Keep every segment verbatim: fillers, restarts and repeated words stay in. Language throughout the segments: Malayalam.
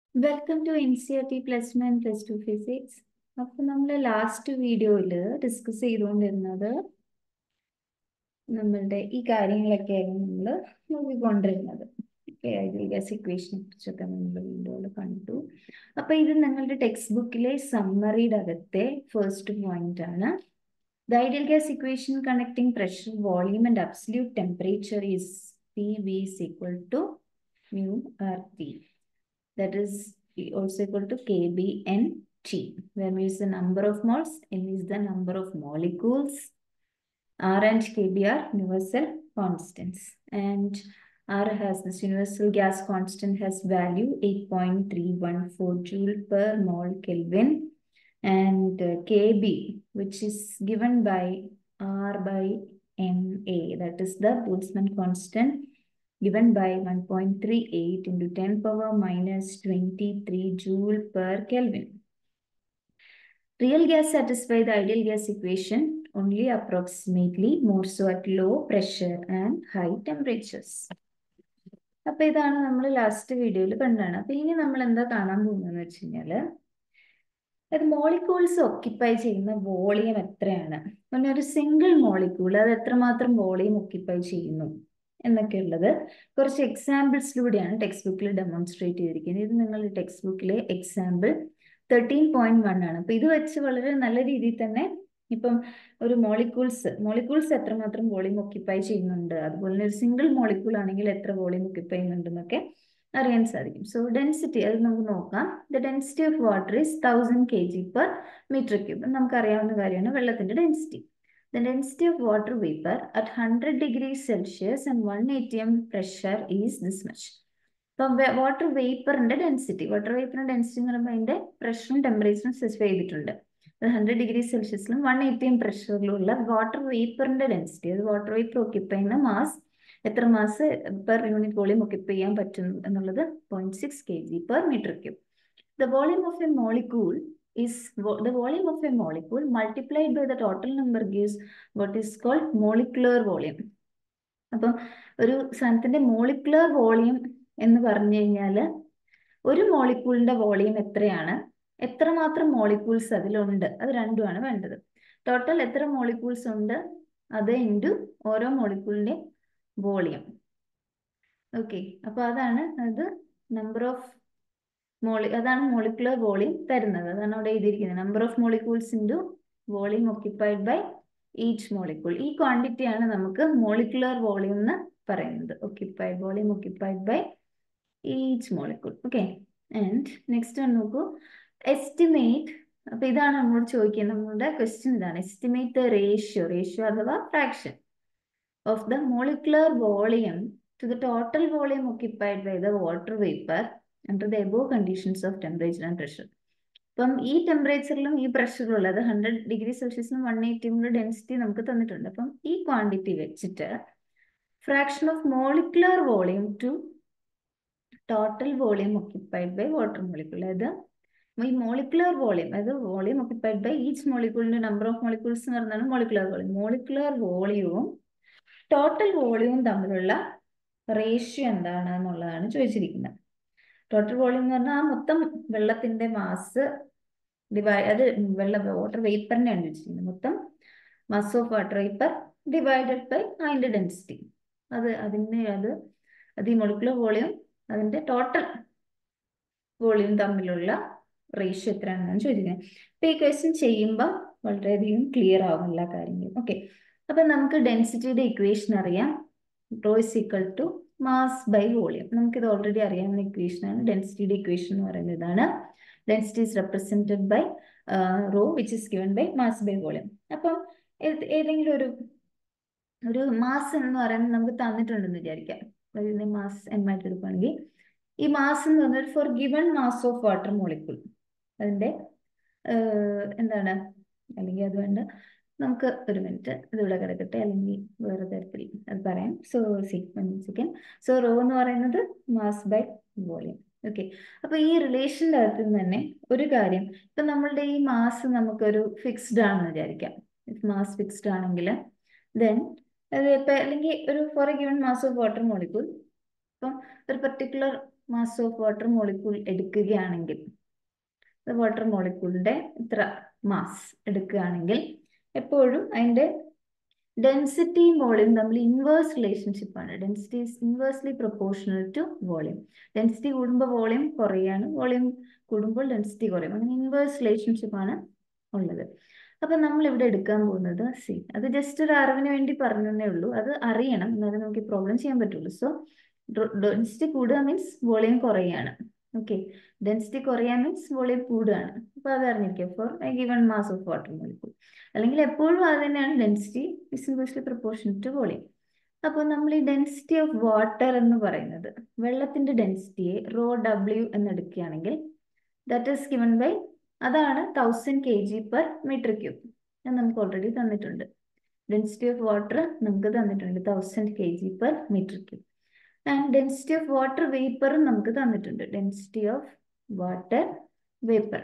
Welcome to N C E R T Plus one and Plus two Physics. അപ്പോൾ നമ്മൾ ലാസ്റ്റ് വീഡിയോയിൽ ഡിസ്കസ് ചെയ്തുകൊണ്ടിരുന്നത് നമ്മളുടെ ഈ കാര്യങ്ങളൊക്കെയായിരുന്നു നമ്മൾ നോക്കിക്കൊണ്ടിരുന്നത്. ഐഡിയൽ ഗ്യാസ് ഇക്വേഷനെ കുറിച്ചൊക്കെ നമ്മൾ വീഡിയോയിൽ കണ്ടു. അപ്പോൾ ഇത് നിങ്ങളുടെ ടെക്സ്റ്റ് ബുക്കിലെ സമ്മറിയുടെ അകത്തെ ഫസ്റ്റ് പോയിന്റ് ആണ്. The ideal gas equation connecting pressure, volume and absolute temperature is P V is equal to mu R T. That is also equal to K B N T, where mu is the number of moles, N is the number of molecules, R and K B are universal constants, and R has this universal gas constant has value eight point three one four joule per mole Kelvin, and uh, K B, which is given by R by M A, that is the Boltzmann constant, given by one point three eight into ten power minus twenty-three joule per Kelvin. Real gas satisfy the ideal gas equation only approximately, more so at low pressure and high temperatures. അപ്പോൾ ഇതാണ് നമ്മൾ ലാസ്റ്റ് വീഡിയോയിൽ കണ്ടാണ്. അപ്പോൾ ഇനി നമ്മൾ എന്താ കാണാൻ പോകുന്നതെന്ന് വെച്ച് കഴിഞ്ഞാൽ അത് മോളിക്യൂൾസ് ഒക്യുപ്പൈ ചെയ്യുന്ന വോളിയം എത്രയാണ്, പിന്നെ ഒരു സിംഗിൾ മോളിക്യൂൾ അത് എത്രമാത്രം വോളിയം ഒക്യുപ്പൈ ചെയ്യുന്നു എന്നൊക്കെയുള്ളത് കുറച്ച് എക്സാമ്പിൾസിലൂടെയാണ് ടെക്സ്റ്റ് ബുക്കിൽ ഡെമോൺസ്ട്രേറ്റ് ചെയ്തിരിക്കുന്നത്. ഇത് നിങ്ങളുടെ ടെക്സ്റ്റ് ബുക്കിലെ എക്സാമ്പിൾ തേർട്ടീൻ പോയിന്റ് വൺ ആണ്. അപ്പൊ ഇത് വെച്ച് വളരെ നല്ല രീതിയിൽ തന്നെ ഇപ്പം ഒരു മോളിക്യൂൾസ് മോളിക്യൂൾസ് എത്രമാത്രം വോളിയം ഒക്യുപ്പൈ ചെയ്യുന്നുണ്ട്, അതുപോലെ തന്നെ ഒരു സിംഗിൾ മോളിക്യൂൾ ആണെങ്കിൽ എത്ര വോളിയം ഒക്യുപ്പൈ ചെയ്യുന്നുണ്ടെന്നൊക്കെ അറിയാൻ സാധിക്കും. സോ ഡെൻസിറ്റി അത് നമുക്ക് നോക്കാം. The density of water is thousand K G per metre cube. നമുക്കറിയാവുന്ന കാര്യമാണ് വെള്ളത്തിന്റെ ഡെൻസിറ്റി. The density of water vapor at one hundred degrees Celsius and one atm pressure is this much. അപ്പം വാട്ടർ വേപ്പറിന്റെ ഡെൻസിറ്റി വാട്ടർ വേപ്പറിന്റെ ഡെൻസിറ്റി എന്ന് പറയുമ്പോൾ അതിന്റെ പ്രഷറും ടെമ്പറേച്ചറും സ്പെസിഫൈ ചെയ്തിട്ടുണ്ട്. അത് ഹൺഡ്രഡ് ഡിഗ്രി സെൽഷ്യസിലും വൺ എയ്റ്റി എം പ്രഷറിലുള്ള വാട്ടർ വേപ്പറിന്റെ ഡെൻസിറ്റി, അത് വാട്ടർ വേപ്പർ ഒക്യുപ്പൈ ചെയ്യുന്ന മാസ് എത്ര mass per unit volume occupy ചെയ്യാൻ പറ്റും എന്നുള്ളത് point six K G per metre cube. The volume of a molecule is the volume of a molecule multiplied by the total number gives what is called molecular volume. അപ്പം ഒരു സാധനത്തിന്റെ മോളിക്കുലർ വോളിയം എന്ന് പറഞ്ഞു കഴിഞ്ഞാൽ ഒരു മോളിക്യൂളിന്റെ വോളിയം എത്രയാണ്, എത്രമാത്രം മോളിക്യൂൾസ് അതിലുണ്ട്, അത് രണ്ടുമാണ് വേണ്ടത്. ടോട്ടൽ എത്ര മോളിക്യൂൾസ് ഉണ്ട് അത് ഇൻറ്റു ഓരോ മോളിക്യൂളിന്റെ വോളിയം. ഓക്കെ, അപ്പൊ അതാണ് അത് നമ്പർ ഓഫ് മോളി അതാണ് മോളിക്കുലർ വോളിയം തരുന്നത്. അതാണ് അവിടെ എഴുതിയിരിക്കുന്നത്. Number of molecules into volume occupied by each molecule. ഈ ക്വാണ്ടിറ്റിയാണ് നമുക്ക് മോളിക്കുലർ വോളിയം എന്ന് പറയുന്നത്. Occupied volume occupied by each molecule. Okay, and next one നോക്കൂ. എസ്റ്റിമേറ്റ്. അപ്പൊ ഇതാണ് നമ്മളോട് ചോദിക്കുന്നത്. നമ്മളുടെ ക്വസ്റ്റ്യൻ ഇതാണ്. എസ്റ്റിമേറ്റ് ദ റേഷ്യോ റേഷ്യോ അഥവാ fraction of the molecular volume to the total volume occupied by the water vapour under the above conditions of temperature and pressure. അപ്പം ഈ ടെമ്പറേച്ചറിലും ഈ പ്രഷറിലും ഉള്ളത് ഹൺഡ്രഡ് ഡിഗ്രി സെൽഷ്യസിനും വൺ എയ്റ്റിയുടെ ഡെൻസിറ്റി നമുക്ക് തന്നിട്ടുണ്ട്. അപ്പം ഈ ക്വാണ്ടിറ്റി വെച്ചിട്ട് fraction of molecular volume to total volume occupied by water molecule, അതായത് ഈ മോളിക്കുലർ വോളിയം അതായത് വോളിയം ഒക്യുപ്പൈഡ് ബൈ ഈച്ച് മോളിക്യൂളിന്റെ നമ്പർ ഓഫ് മോളിക്യൂൾസ് എന്ന് പറഞ്ഞാൽ മോളിക്കുലർ വോളിയം. മോളിക്കുലർ വോളിയവും ടോട്ടൽ വോളിയവും തമ്മിലുള്ള റേഷ്യോ എന്താണ് എന്നുള്ളതാണ് ചോദിച്ചിരിക്കുന്നത്. ടോട്ടൽ വോളിയം എന്ന് പറഞ്ഞാൽ ആ മൊത്തം വെള്ളത്തിന്റെ മാസ് ഡിവൈഡ് അത് വെള്ള വാട്ടർ വേപ്പറിനെ ആണ് ചോദിച്ചിരിക്കുന്നത്. മൊത്തം mass of water vapour divided by അതിന്റെ ഡെൻസിറ്റി. അത് അതിന് അത് അത് ഈ മോളിക്കുലർ വോളിയം അതിന്റെ ടോട്ടൽ വോളിയം തമ്മിലുള്ള റേഷ്യോ എത്രയാണെന്നാണ് ചോദിക്കുന്നത്. അപ്പൊ ഈ ക്വസ്റ്റ്യൻ ചെയ്യുമ്പോൾ വളരെയധികം ക്ലിയർ ആവും എല്ലാ കാര്യങ്ങളും. ഓക്കെ, അപ്പൊ നമുക്ക് ഡെൻസിറ്റിയുടെ ഇക്വേഷൻ അറിയാം. Rho is equal to mass by volume. നമുക്കിത് ഓൾറെഡി അറിയാവുന്ന ഇക്വേഷൻ ആണ്. ഡെൻസിറ്റിയുടെ ഇക്വേഷൻ എന്ന് പറയുന്നത് ഇതാണ്. Density is represented by rho which is given by mass by volume. അപ്പം ഏതെങ്കിലും ഒരു ഒരു മാസ് എന്ന് പറയുന്നത് നമുക്ക് തന്നിട്ടുണ്ടെന്ന് വിചാരിക്കാം. അതിന്റെ മാസ് എം ആയിട്ട് എടുക്കുകയാണെങ്കിൽ ഈ മാസ് എന്ന് പറഞ്ഞാൽ for given mass of water molecule അതിന്റെ എന്താണ്, അല്ലെങ്കിൽ അത് വേണ്ട, നമുക്ക് ഒരു മിനിറ്റ് ഇതിവിടെ കിടക്കട്ടെ, അല്ലെങ്കിൽ വേറെ തരത്തിൽ അത് പറയാം. സോ സെക്കൻഡ് സോ റോ എന്ന് പറയുന്നത് മാസ് ബൈ വോളിയം. ഓക്കെ, അപ്പൊ ഈ റിലേഷൻ്റെ അകത്ത് നിന്ന് തന്നെ ഒരു കാര്യം, ഇപ്പൊ നമ്മളുടെ ഈ മാസ് നമുക്കൊരു ഫിക്സ്ഡ് ആണെന്ന് വിചാരിക്കാം. മാസ് ഫിക്സ്ഡ് ആണെങ്കിൽ ദെൻ ഇപ്പൊ അല്ലെങ്കിൽ ഒരു for a given mass of water molecule ഇപ്പം ഒരു particular mass of water molecule എടുക്കുകയാണെങ്കിൽ, വാട്ടർ മോളിക്യൂളിന്റെ ഇത്ര മാസ് എടുക്കുകയാണെങ്കിൽ എപ്പോഴും അതിന്റെ ഡെൻസിറ്റിയും വോളിയം തമ്മിൽ ഇൻവേഴ്സ് റിലേഷൻഷിപ്പ് ആണ്. Density is inversely proportional to volume. Density കൂടുമ്പോൾ വോളിയം കുറയാണ്, വോളിയം കൂടുമ്പോൾ ഡെൻസിറ്റി കുറയും. അങ്ങനെ ഇൻവേഴ്സ് റിലേഷൻഷിപ്പ് ആണ് ഉള്ളത്. അപ്പൊ നമ്മൾ ഇവിടെ എടുക്കാൻ പോകുന്നത് സി, അത് ജസ്റ്റ് ഒരു അറിവിന് വേണ്ടി പറഞ്ഞതേ ഉള്ളൂ. അത് അറിയണം, എന്നാലും നമുക്ക് ഈ പ്രോബ്ലം ചെയ്യാൻ പറ്റുള്ളൂ. സോ ഡെൻസിറ്റി കൂടുക മീൻസ് വോളിയം കുറയാണ്. ഓക്കെ, ഡെൻസിറ്റി കുറയാൻ മീൻസ് വോളിയം കൂടുകയാണ്. അപ്പൊ അത് അറിഞ്ഞിരിക്കുക for a given mass of water molecule. അല്ലെങ്കിൽ എപ്പോഴും അത് തന്നെയാണ്, density is inversely proportional to volume. അപ്പോൾ നമ്മൾ ഈ ഡെൻസിറ്റി ഓഫ് വാട്ടർ എന്ന് പറയുന്നത്, വെള്ളത്തിന്റെ ഡെൻസിറ്റിയെ റോ ഡബ്ല്യു എന്ന് എടുക്കുകയാണെങ്കിൽ ദാറ്റ് ഈസ് ഗിവൺ ബൈ, അതാണ് thousand K G per metre cube. അത് നമുക്ക് ഓൾറെഡി തന്നിട്ടുണ്ട്. ഡെൻസിറ്റി ഓഫ് വാട്ടർ നമുക്ക് തന്നിട്ടുണ്ട് thousand K G per metre cube. And density of water വേപ്പറും നമുക്ക് തന്നിട്ടുണ്ട്. Density of water vapour,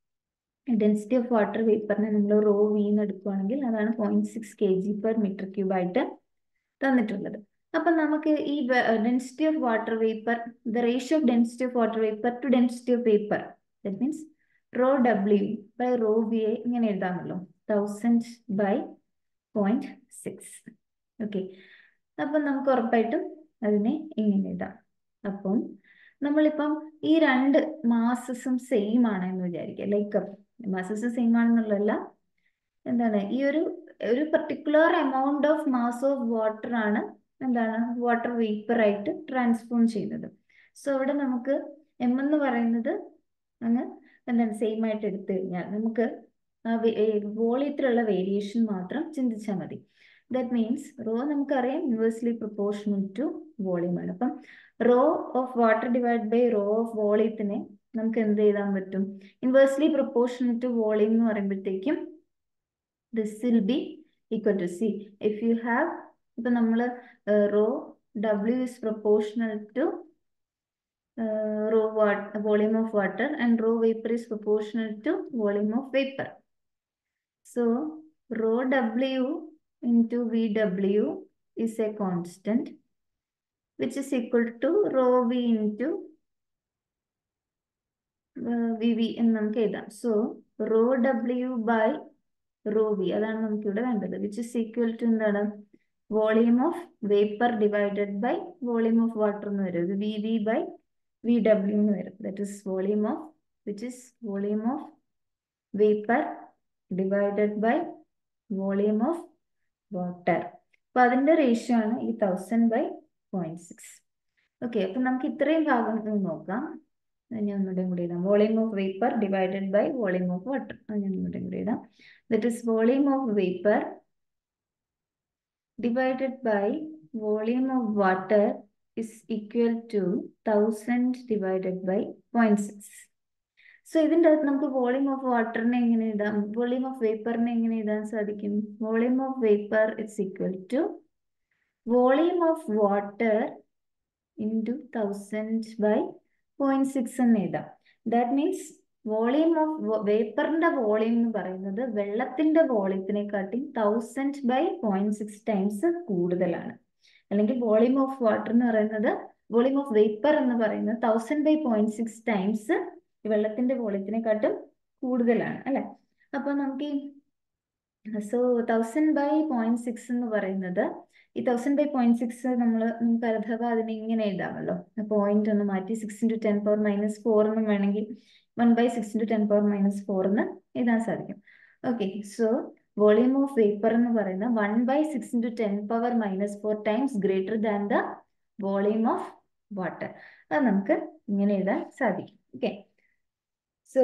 density of water വേപ്പറിനെ നമ്മൾ റോ വി എന്ന് എടുക്കുകയാണെങ്കിൽ അതാണ് point six K G per metre cube ആയിട്ട് തന്നിട്ടുള്ളത്. അപ്പൊ നമുക്ക് ഈ density of water vapour, the ratio of density of water vapour to density of vapour, that means rho W by rho V A ഇങ്ങനെ എഴുതാമല്ലോ, thousand by point six. Okay, അപ്പം നമുക്ക് ഉറപ്പായിട്ടും അതിനെ ഇങ്ങനെ എഴുതാം. അപ്പം നമ്മളിപ്പം ഈ രണ്ട് മാസസും സെയിം ആണെന്ന് വിചാരിക്കുക. ലൈക്ക് മാസസ് സെയിം ആണെന്നുള്ളതല്ല, എന്താണ് ഈ ഒരു ഒരു particular amount of mass of water ആണ് എന്താണ് വാട്ടർ വേപ്പർ ആയിട്ട് ട്രാൻസ്ഫോം ചെയ്യുന്നത്. സോ അവിടെ നമുക്ക് എം എന്ന് പറയുന്നത് അങ്ങ് എന്താണ് സെയിം ആയിട്ട് എടുത്തു കഴിഞ്ഞാൽ നമുക്ക് വോളിയത്തിലുള്ള വേരിയേഷൻ മാത്രം ചിന്തിച്ചാൽ മതി. ദാറ്റ് മീൻസ് റോ നമുക്കറിയാം ഇൻവേഴ്സ്ലി പ്രൊപ്പോർഷണൽ ടു വോളിയം ആണ്. അപ്പം rho of water divide by rho of വോളിയത്തിനെ നമുക്ക് എന്ത് ചെയ്താൻ പറ്റും, ഇൻവേഴ്സ്ലി പ്രൊപ്പോർഷണൽ ടു വോളിയം എന്ന് പറയുമ്പോഴത്തേക്കും this will be equal to C. If you have, ഇപ്പൊ നമ്മൾ rho W is proportional to uh, rho what volume of water and rho vapor is proportional to volume of vapor. So rho W into V W is a constant which is equal to rho V into uh, V V എന്ന് നമുക്ക് എഴുതാം. So rho W by rho V, അതാണ് നമുക്ക് ഇവിടെ വേണ്ടത്, വിച്ച് ഇസ് ഈക്വൽ ടു എന്താണ് volume of vapour divided by volume of water എന്ന് വരും. V V by V W എന്ന് വരും. That is volume of which is volume of vapour divided by volume of water. അപ്പൊ അതിന്റെ റേഷ്യോ ആണ് ഈ thousand by point six. Okay, അപ്പൊ നമുക്ക് ഇത്രയും ഭാഗം നോക്കാം. ഞാൻ ഒന്നുകൂടെ കൂടി എഴുതാം. Volume of vapour divided by volume of water, അത് ഞാൻ ഒന്നുകൂടെ കൂടി എഴുതാം. That is volume of vapor divided by volume of water is equal to thousand divided by zero point six. So ഇതിൻ്റെ അകത്ത് നമുക്ക് വോളിയം ഓഫ് വാട്ടറിനെ എങ്ങനെ എഴുതാം, വോളിയം ഓഫ് വേപ്പറിനെ എങ്ങനെ എഴുതാൻ സാധിക്കും? Volume of vapour is equal to volume of water into thousand by point six എന്ന് എഴുതാം. ദാറ്റ് മീൻസ് വോളിയം ഓഫ് വേപ്പറിന്റെ വോളിയം എന്ന് പറയുന്നത് വെള്ളത്തിന്റെ വോളിയത്തിനെക്കാട്ടി thousand by point six times കൂടുതലാണ്. അല്ലെങ്കിൽ വോളിയം ഓഫ് വാട്ടർ എന്ന് പറയുന്നത്, വോളിയം ഓഫ് വേപ്പർ എന്ന് പറയുന്നത് thousand by point six times വെള്ളത്തിന്റെ വോളിയത്തിനെക്കാട്ടും കൂടുതലാണ് അല്ലെ. അപ്പൊ നമുക്ക് ഈ so thousand by point six എന്ന് പറയുന്നത്, ഈ തൗസൻഡ് ബൈ പോയിന്റ് സിക്സ് നമ്മൾ നമുക്ക് അഥവാ അതിനെ ഇങ്ങനെ എഴുതാമല്ലോ, പോയിന്റ് ഒന്ന് മാറ്റി six into ten power minus four എന്നും വേണമെങ്കിൽ one by six into ten power minus four എന്ന് എഴുതാൻ സാധിക്കും. Okay, so volume of vapour എന്ന് പറയുന്നത് one by six into ten power minus four times greater than the volume of water. അത് നമുക്ക് ഇങ്ങനെ എഴുതാൻ സാധിക്കും. ഓക്കെ, സോ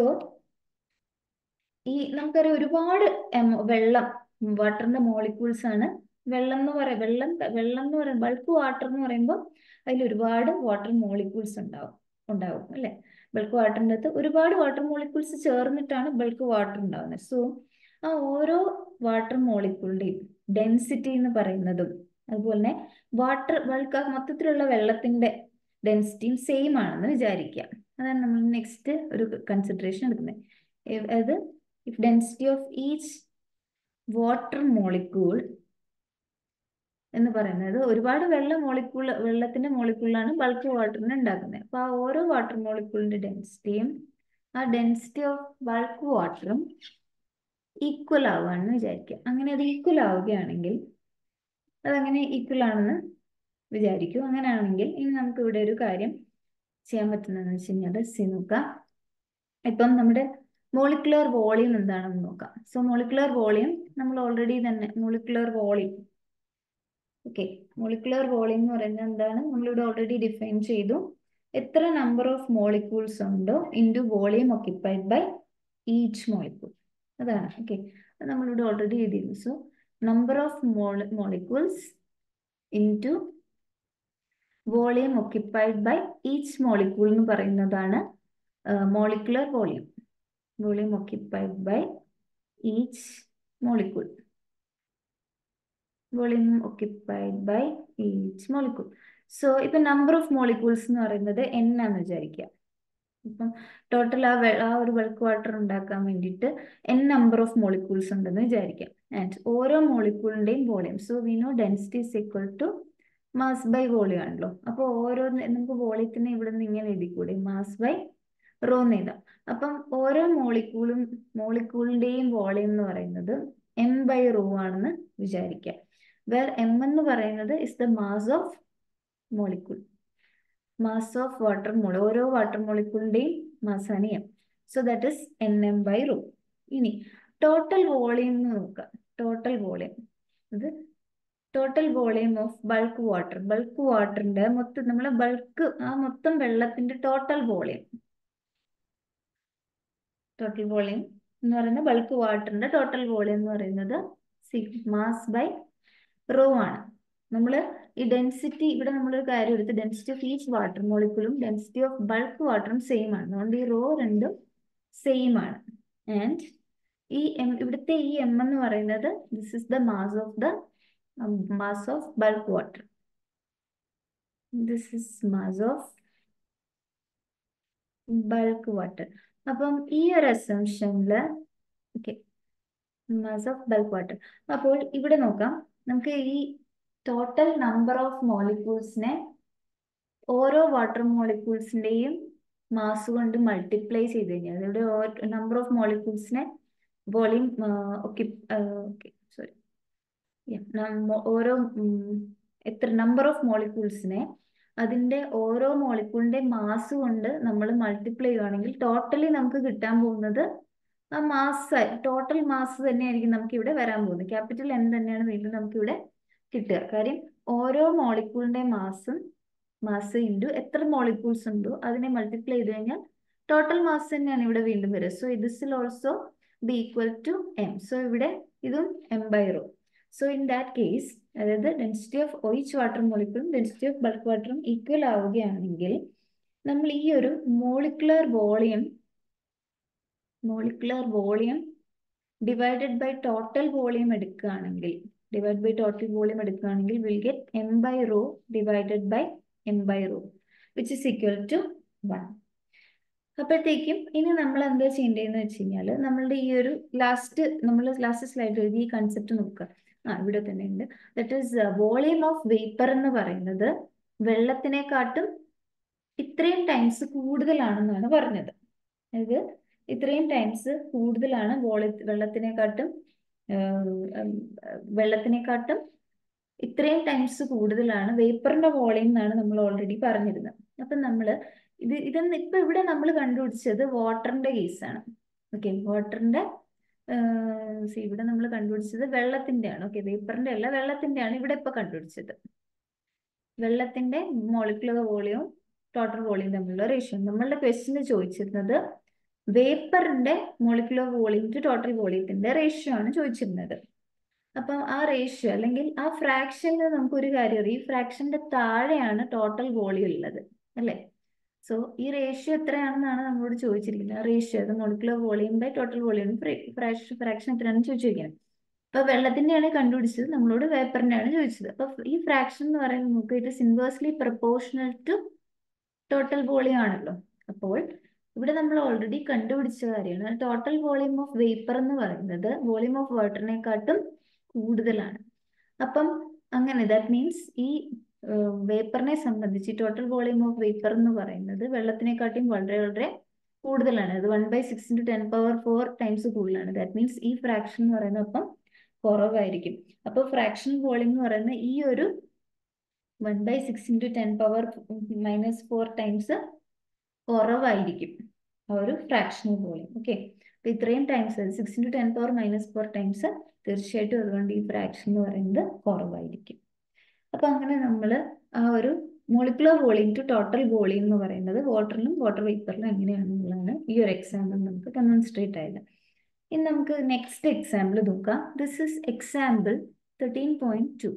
ഈ നമുക്കറിയാം ഒരുപാട് വെള്ളം, വാട്ടറിന്റെ മോളിക്യൂൾസ് ആണ് വെള്ളം എന്ന് പറയാം. വെള്ളം വെള്ളം എന്ന് പറയുമ്പോൾ ബൾക്ക് വാട്ടർ എന്ന് പറയുമ്പോൾ അതിൽ ഒരുപാട് വാട്ടർ മോളിക്യൂൾസ് ഉണ്ടാവും ഉണ്ടാവും അല്ലെ. ബൾക്ക് വാട്ടറിൻ്റെ അകത്ത് ഒരുപാട് വാട്ടർ മോളിക്യൂൾസ് ചേർന്നിട്ടാണ് ബൾക്ക് വാട്ടർ ഉണ്ടാവുന്നത്. സോ ആ ഓരോ വാട്ടർ മോളിക്യൂളിന്റെയും ഡെൻസിറ്റി എന്ന് പറയുന്നതും അതുപോലെ തന്നെ വാട്ടർ ബൾക്ക് മൊത്തത്തിലുള്ള വെള്ളത്തിന്റെ ഡെൻസിറ്റിയും സെയിം ആണെന്ന് വിചാരിക്കുക. അതാണ് നമ്മൾ നെക്സ്റ്റ് ഒരു കൺസിഡറേഷൻ എടുക്കുന്നത്. അതായത് if density of each water molecule എന്ന് പറയുന്നത് ഒരുപാട് വെള്ള മോളിക്യൂൾ വെള്ളത്തിന്റെ മോളിക്യൂളാണ് ബൾക്ക് വാട്ടറിനെ ഉണ്ടാക്കുന്നത്. അപ്പൊ ആ ഓരോ വാട്ടർ മോളിക്യൂളിന്റെ ഡെൻസിറ്റിയും ആ ഡെൻസിറ്റി ഓഫ് ബൾക്ക് വാട്ടറും ഈക്വൽ ആവുകയാണെന്ന് വിചാരിക്കുക. അങ്ങനെ അത് ഈക്വൽ ആവുകയാണെങ്കിൽ അതങ്ങനെ ഈക്വൽ ആണെന്ന് വിചാരിക്കും. അങ്ങനെയാണെങ്കിൽ ഇനി നമുക്ക് ഇവിടെ ഒരു കാര്യം ചെയ്യാൻ പറ്റുന്നതെന്ന് വെച്ച് കഴിഞ്ഞാൽ സി നോക്കാം. ഇപ്പം നമ്മുടെ മോളിക്കുലർ വോളിയം എന്താണെന്ന് നോക്കാം. സോ മോളിക്കുലർ വോളിയം നമ്മൾ ഓൾറെഡി തന്നെ molecular volume okay molecular volume എന്ന് പറയുന്നത് എന്താണ് നമ്മളിവിടെ ഓൾറെഡി ഡിഫൈൻ ചെയ്തു. എത്ര നമ്പർ ഓഫ് മോളിക്യൂൾസ് ഉണ്ടോ into volume occupied by each molecule, അതാണ്. ഓക്കെ നമ്മളിവിടെ ഓൾറെഡി എഴുതിയിരുന്നു. So number of molecules into volume occupied by each molecule എന്ന് പറയുന്നതാണ് molecular volume. Volume occupied by each molecule volume occupied by each molecule. So ഇപ്പൊ നമ്പർ ഓഫ് മോളിക്യൂൾസ് എന്ന് പറയുന്നത് എൻ ആണെന്ന് വിചാരിക്കുക. ഇപ്പം ടോട്ടൽ ആ ആ ഒരു ബൾക്ക് വാട്ടർ ഉണ്ടാക്കാൻ വേണ്ടിയിട്ട് എൻ നമ്പർ ഓഫ് മോളിക്യൂൾസ് ഉണ്ടെന്ന് വിചാരിക്കാം. ആൻഡ് ഓരോ മോളിക്യൂളിന്റെയും volume, so we know density is equal to mass by volume ആണല്ലോ. അപ്പോൾ ഓരോ നമുക്ക് വോളിയത്തിനെ ഇവിടെ നിന്ന് ഇങ്ങനെ എഴുതിക്കൂടെ, മാസ് ബൈ റോ എന്ന് എഴുതാം. അപ്പം ഓരോ മോളിക്യൂളും മോളിക്യൂളിന്റെയും വോളിയം എന്ന് പറയുന്നത് എം ബൈ റോ ആണെന്ന് വിചാരിക്കാം. വേർ എം എന്ന് പറയുന്നത് is the mass of molecule, mass of water mole, ഓരോ വാട്ടർ മോളിക്യൂളിന്റെയും മാസാണ് M. So that is N M by rho. ഇനി ടോട്ടൽ വോളിയം എന്ന് നോക്കാം. ടോട്ടൽ വോളിയം ഇത് total volume of bulk water, bulk വാട്ടറിന്റെ മൊത്തം നമ്മളെ ബൾക്ക് ആ മൊത്തം വെള്ളത്തിന്റെ ടോട്ടൽ വോളിയം, ടോട്ടൽ വോളിയം എന്ന് പറയുന്നത് ബൾക്ക് വാട്ടറിന്റെ ടോട്ടൽ വോളിയം എന്ന് പറയുന്നത് മാസ് ബൈ റോ ആണ്. നമ്മൾ ഈ ഡെൻസിറ്റി ഇവിടെ നമ്മളൊരു കാര്യം എടുത്ത് ഡെൻസിറ്റി ഓഫ് ഈച്ച് വാട്ടർ മോളിക്യൂളും ഡെൻസിറ്റി ഓഫ് ബൾക്ക് വാട്ടറും സെയിം ആണ്. അതുകൊണ്ട് ഈ റോ രണ്ടും സെയിം ആണ്. ആൻഡ് ഈ എം ഇവിടുത്തെ ഈ എം എന്ന് പറയുന്നത് this is the mass of the mass of bulk water. This is mass of bulk water. അപ്പം ഈ ഒരു അസംഷനില് okay mass of bulk water. അപ്പോൾ ഇവിടെ നോക്കാം, നമുക്ക് ഈ ടോട്ടൽ നമ്പർ ഓഫ് മോളിക്യൂൾസിനെ ഓരോ വാട്ടർ മോളിക്യൂൾസിന്റെയും മാസ് കൊണ്ട് മൾട്ടിപ്ലൈ ചെയ്ത് കഴിഞ്ഞാൽ ഇവിടെ നമ്പർ ഓഫ് മോളിക്യൂൾസിനെ വോളിയം ഓക്കെ ഓക്കെ സോറി ഓരോ എത്ര നമ്പർ ഓഫ് മോളിക്യൂൾസിനെ അതിന്റെ ഓരോ മോളിക്യൂളിന്റെ മാസ് കൊണ്ട് നമ്മൾ മൾട്ടിപ്ലൈ ചെയ്യുകയാണെങ്കിൽ ടോട്ടലി നമുക്ക് കിട്ടാൻ പോകുന്നത് ആ മാസ് ടോട്ടൽ മാസ് തന്നെയായിരിക്കും നമുക്ക് ഇവിടെ വരാൻ പോകുന്നത്. ക്യാപിറ്റൽ എൻ തന്നെയാണ് വീണ്ടും നമുക്ക് ഇവിടെ കിട്ടുക. കാര്യം ഓരോ മോളിക്യൂളിന്റെ മാസും മാസ് ഇൻറ്റു എത്ര മോളിക്യൂൾസ് ഉണ്ടോ അതിനെ മൾട്ടിപ്ലൈ ചെയ്ത് കഴിഞ്ഞാൽ ടോട്ടൽ മാസ് തന്നെയാണ് ഇവിടെ വീണ്ടും വരിക. So this will also be equal to M. So ഇവിടെ ഇതും M by rho. So in that case അതായത് ഡെൻസിറ്റി ഓഫ് ഈച്ച് വാട്ടർ മോളിക്യൂളും ഡെൻസിറ്റി ഓഫ് ബൾക്ക് വാട്ടറും ഈക്വൽ ആവുകയാണെങ്കിൽ നമ്മൾ ഈ ഒരു molecular volume molecular volume divided by total volume എടുക്കുകയാണെങ്കിൽ ഡിവൈഡ് ബൈ ടോട്ടൽ വോളിയം എടുക്കുകയാണെങ്കിൽ will get M by rho divided by M by rho which is equal to one. അപ്പോഴത്തേക്കും ഇനി നമ്മൾ എന്താ ചെയ്യേണ്ടതെന്ന് വെച്ച് കഴിഞ്ഞാൽ നമ്മളുടെ ഈ ഒരു ലാസ്റ്റ് നമ്മൾ ലാസ്റ്റ് സ്ലൈഡിൽ എഴുതി ഈ കൺസെപ്റ്റ് നോക്കുക. ആ ഇവിടെ തന്നെ ഉണ്ട്. That is volume of vapour എന്ന് പറയുന്നത് വെള്ളത്തിനെക്കാട്ടും ഇത്രയും ടൈംസ് കൂടുതലാണെന്നാണ് പറഞ്ഞത്. അതായത് ഇത്രയും ടൈംസ് കൂടുതലാണ് വോളി വെള്ളത്തിനെക്കാട്ടും വെള്ളത്തിനെക്കാട്ടും ഇത്രയും ടൈംസ് കൂടുതലാണ് വേപ്പറിന്റെ വോളിയം എന്നാണ് നമ്മൾ ഓൾറെഡി പറഞ്ഞിരുന്നത്. അപ്പം നമ്മൾ ഇത് ഇതെന്ന് ഇപ്പൊ ഇവിടെ നമ്മൾ കണ്ടുപിടിച്ചത് വാട്ടറിന്റെ കേസാണ്. ഓക്കെ വാട്ടറിന്റെ ഇവിടെ നമ്മൾ കണ്ടുപിടിച്ചത് വെള്ളത്തിന്റെ ആണ്. ഓക്കെ വേപ്പറിന്റെ അല്ല വെള്ളത്തിന്റെ ആണ് ഇവിടെ ഇപ്പൊ കണ്ടുപിടിച്ചത്. വെള്ളത്തിന്റെ മോളിക്കുലർ വോളിയവും ടോട്ടൽ വോളിയം തമ്മിലുള്ള റേഷ്യോ. നമ്മളുടെ ക്വസ്റ്റിന് ചോദിച്ചിരുന്നത് വേപ്പറിന്റെ മോളിക്കുലർ വോളിയം ടു ടോട്ടൽ വോളിയത്തിന്റെ റേഷ്യോ ആണ് ചോദിച്ചിരുന്നത്. അപ്പം ആ റേഷ്യോ അല്ലെങ്കിൽ ആ ഫ്രാക്ഷനിൽ നമുക്കൊരു കാര്യം അറിയാം, ഈ ഫ്രാക്ഷന്റെ താഴെയാണ് ടോട്ടൽ വോളിയം ഉള്ളത് അല്ലേ. സോ ഈ റേഷ്യോ എത്രയാണെന്നാണ് നമ്മളോട് ചോദിച്ചിരിക്കുന്നത്. റേഷ്യോ അത് molecular volume by total volume fraction fraction എത്രയാണെന്ന് ചോദിച്ചിരിക്കുന്നത്. അപ്പൊ വെള്ളത്തിന്റെയാണ് കണ്ടുപിടിച്ചത്, നമ്മളോട് വേപ്പറിന്റെ ആണ് ചോദിച്ചത്. അപ്പൊ ഈ ഫ്രാക്ഷൻ എന്ന് പറയുന്നത് നമുക്ക് it is inversely proportional to total volume ആണല്ലോ. അപ്പോൾ ഇവിടെ നമ്മൾ ഓൾറെഡി കണ്ടുപിടിച്ച കാര്യമാണ് ടോട്ടൽ വോളിയം ഓഫ് വേപ്പർ എന്ന് പറയുന്നത് വോളിയം ഓഫ് വാട്ടറിനെക്കാട്ടും കൂടുതലാണ്. അപ്പം അങ്ങനെ ദാറ്റ് മീൻസ് ഈ വേപ്പറിനെ സംബന്ധിച്ച് ടോട്ടൽ വോളിയം ഓഫ് വേപ്പർ എന്ന് പറയുന്നത് വെള്ളത്തിനെക്കാട്ടിയും വളരെ വളരെ കൂടുതലാണ്. അത് one by six into ten power four times കൂടുതലാണ്. ദാറ്റ് മീൻസ് ഈ ഫ്രാക്ഷൻ എന്ന് പറയുന്നത് അപ്പം കുറവായിരിക്കും. അപ്പോൾ ഫ്രാക്ഷൻ വോളിയം എന്ന് പറയുന്ന ഈ ഒരു one by six into ten power minus four times കുറവായിരിക്കും ആ ഒരു ഫ്രാക്ഷണൽ വോളിയം. ഓക്കെ, അപ്പൊ ഇത്രയും times six into ten power minus four times തീർച്ചയായിട്ടും അതുകൊണ്ട് ഈ ഫ്രാക്ഷൻ എന്ന് പറയുന്നത് കുറവായിരിക്കും. അപ്പൊ അങ്ങനെ നമ്മൾ ആ ഒരു molecular volume to total volume എന്ന് പറയുന്നത് വാട്ടറിലും വാട്ടർ വേപ്പറിലും എങ്ങനെയാണെന്നുള്ളതാണ് ഈ ഒരു എക്സാമ്പിൾ നമുക്ക് ഡെമോൺസ്ട്രേറ്റ് ആയത്. ഇനി നമുക്ക് നെക്സ്റ്റ് എക്സാമ്പിൾ നോക്കാം. This is example thirteen point two.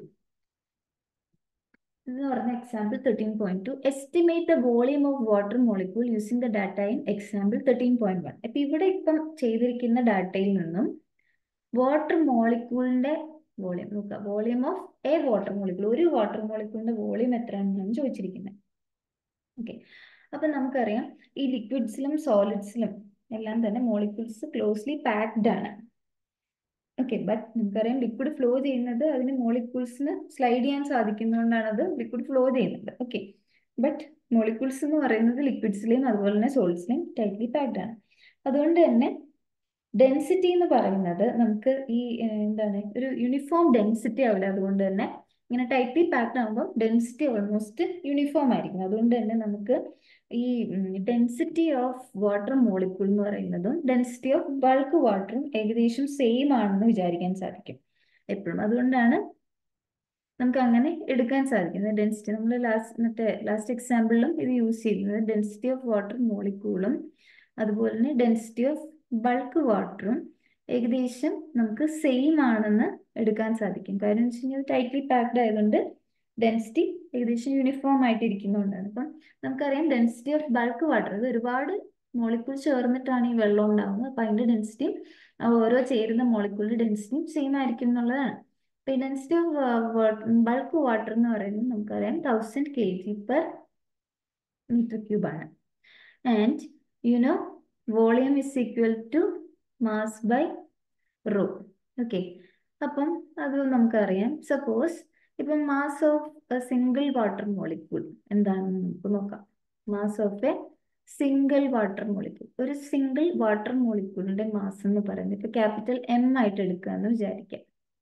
എന്ന് പറഞ്ഞ example thirteen point two estimate the volume of water molecule using the data in example thirteen point one. അപ്പൊ ഇവിടെ ഇപ്പം ചെയ്തിരിക്കുന്ന ഡാറ്റയിൽ നിന്നും വാട്ടർ മോളിക്യൂളിന്റെ വോളിയം നോക്കുക. Volume of a water molecule, ഒരു വാട്ടർ മോളിക്യൂളിന്റെ വോളിയം എത്രയാണെന്നാണ് ചോദിച്ചിരിക്കുന്നത്. ഓക്കെ, അപ്പൊ നമുക്കറിയാം ഈ ലിക്വിഡ്സിലും സോളിഡ്സിലും എല്ലാം തന്നെ മോളിക്യൂൾസ് ക്ലോസ്ലി പാക്ഡ് ആണ്. ഓക്കെ, ബട്ട് നമുക്കറിയാം ലിക്വിഡ് ഫ്ലോ ചെയ്യുന്നത് അതിന് മോളിക്യൂൾസിന് സ്ലൈഡ് ചെയ്യാൻ സാധിക്കുന്നതുകൊണ്ടാണ് അത് ലിക്വിഡ് ഫ്ലോ ചെയ്യുന്നത്. ഓക്കെ, ബട്ട് മോളിക്യൂൾസ് എന്ന് പറയുന്നത് ലിക്വിഡ്സിലെയും അതുപോലെ തന്നെ സോളിഡ്സിലെയും ടൈറ്റ്ലി പാക്ഡ് ആണ്. അതുകൊണ്ട് തന്നെ ഡെൻസിറ്റി എന്ന് പറയുന്നത് നമുക്ക് ഈ എന്താണ് ഒരു യൂണിഫോം ഡെൻസിറ്റി ആവില്ല. അതുകൊണ്ട് തന്നെ ഇങ്ങനെ ടൈറ്റ്ലി പാക്ഡ് ആകുമ്പോൾ ഡെൻസിറ്റി ഓൾമോസ്റ്റ് യൂണിഫോം ആയിരിക്കും. അതുകൊണ്ട് തന്നെ നമുക്ക് ഈ ഡെൻസിറ്റി ഓഫ് വാട്ടർ മോളിക്യൂൾ എന്ന് പറയുന്നതും ഡെൻസിറ്റി ഓഫ് ബൾക്ക് വാട്ടറും ഏകദേശം സെയിം ആണെന്ന് വിചാരിക്കാൻ സാധിക്കും എപ്പോഴും. അതുകൊണ്ടാണ് നമുക്ക് അങ്ങനെ എടുക്കാൻ സാധിക്കുന്നത്. ഡെൻസിറ്റി നമ്മൾ ലാസ്റ്റ് മറ്റേ ലാസ്റ്റ് എക്സാമ്പിളിലും ഇത് യൂസ് ചെയ്യുന്നത് ഡെൻസിറ്റി ഓഫ് വാട്ടർ മോളിക്യൂളും അതുപോലെ തന്നെ ഡെൻസിറ്റി ഓഫ് ബൾക്ക് വാട്ടറും ഏകദേശം നമുക്ക് സെയിം ആണെന്ന് എടുക്കാൻ സാധിക്കും. കാര്യം എന്ന് വെച്ച് കഴിഞ്ഞാൽ ടൈറ്റ്ലി പാക്ഡ് ആയതുകൊണ്ട് ഡെൻസിറ്റി ഏകദേശം യൂണിഫോം ആയിട്ട് ഇരിക്കുന്നതുകൊണ്ടാണ്. അപ്പം നമുക്കറിയാം ഡെൻസിറ്റി ഓഫ് ബൾക്ക് വാട്ടർ, അത് ഒരുപാട് മോളിക്യൂൾ ചേർന്നിട്ടാണ് ഈ വെള്ളം ഉണ്ടാകുന്നത്. അപ്പം അതിന്റെ ഡെൻസിറ്റിയും ഓരോ ചേരുന്ന മോളിക്യൂളിന്റെ ഡെൻസിറ്റിയും സെയിം ആയിരിക്കും എന്നുള്ളതാണ്. അപ്പം ഡെൻസിറ്റി ഓഫ് ബൾക്ക് വാട്ടർ എന്ന് പറയുന്നത് നമുക്കറിയാം thousand K G per metre cube ആണ്. And you know volume is equal to mass by rho. Okay, അപ്പം അത് നമുക്കറിയാം. സപ്പോസ് ഇപ്പം mass of a single water molecule എന്താണെന്ന് നമുക്ക് നോക്കാം. Mass of a single water molecule, ഒരു സിംഗിൾ വാട്ടർ മോളിക്യൂളിന്റെ മാസ് എന്ന് പറയുന്നത് ഇപ്പൊ ക്യാപിറ്റൽ എം ആയിട്ട് എടുക്കാന്ന് വിചാരിക്കാം.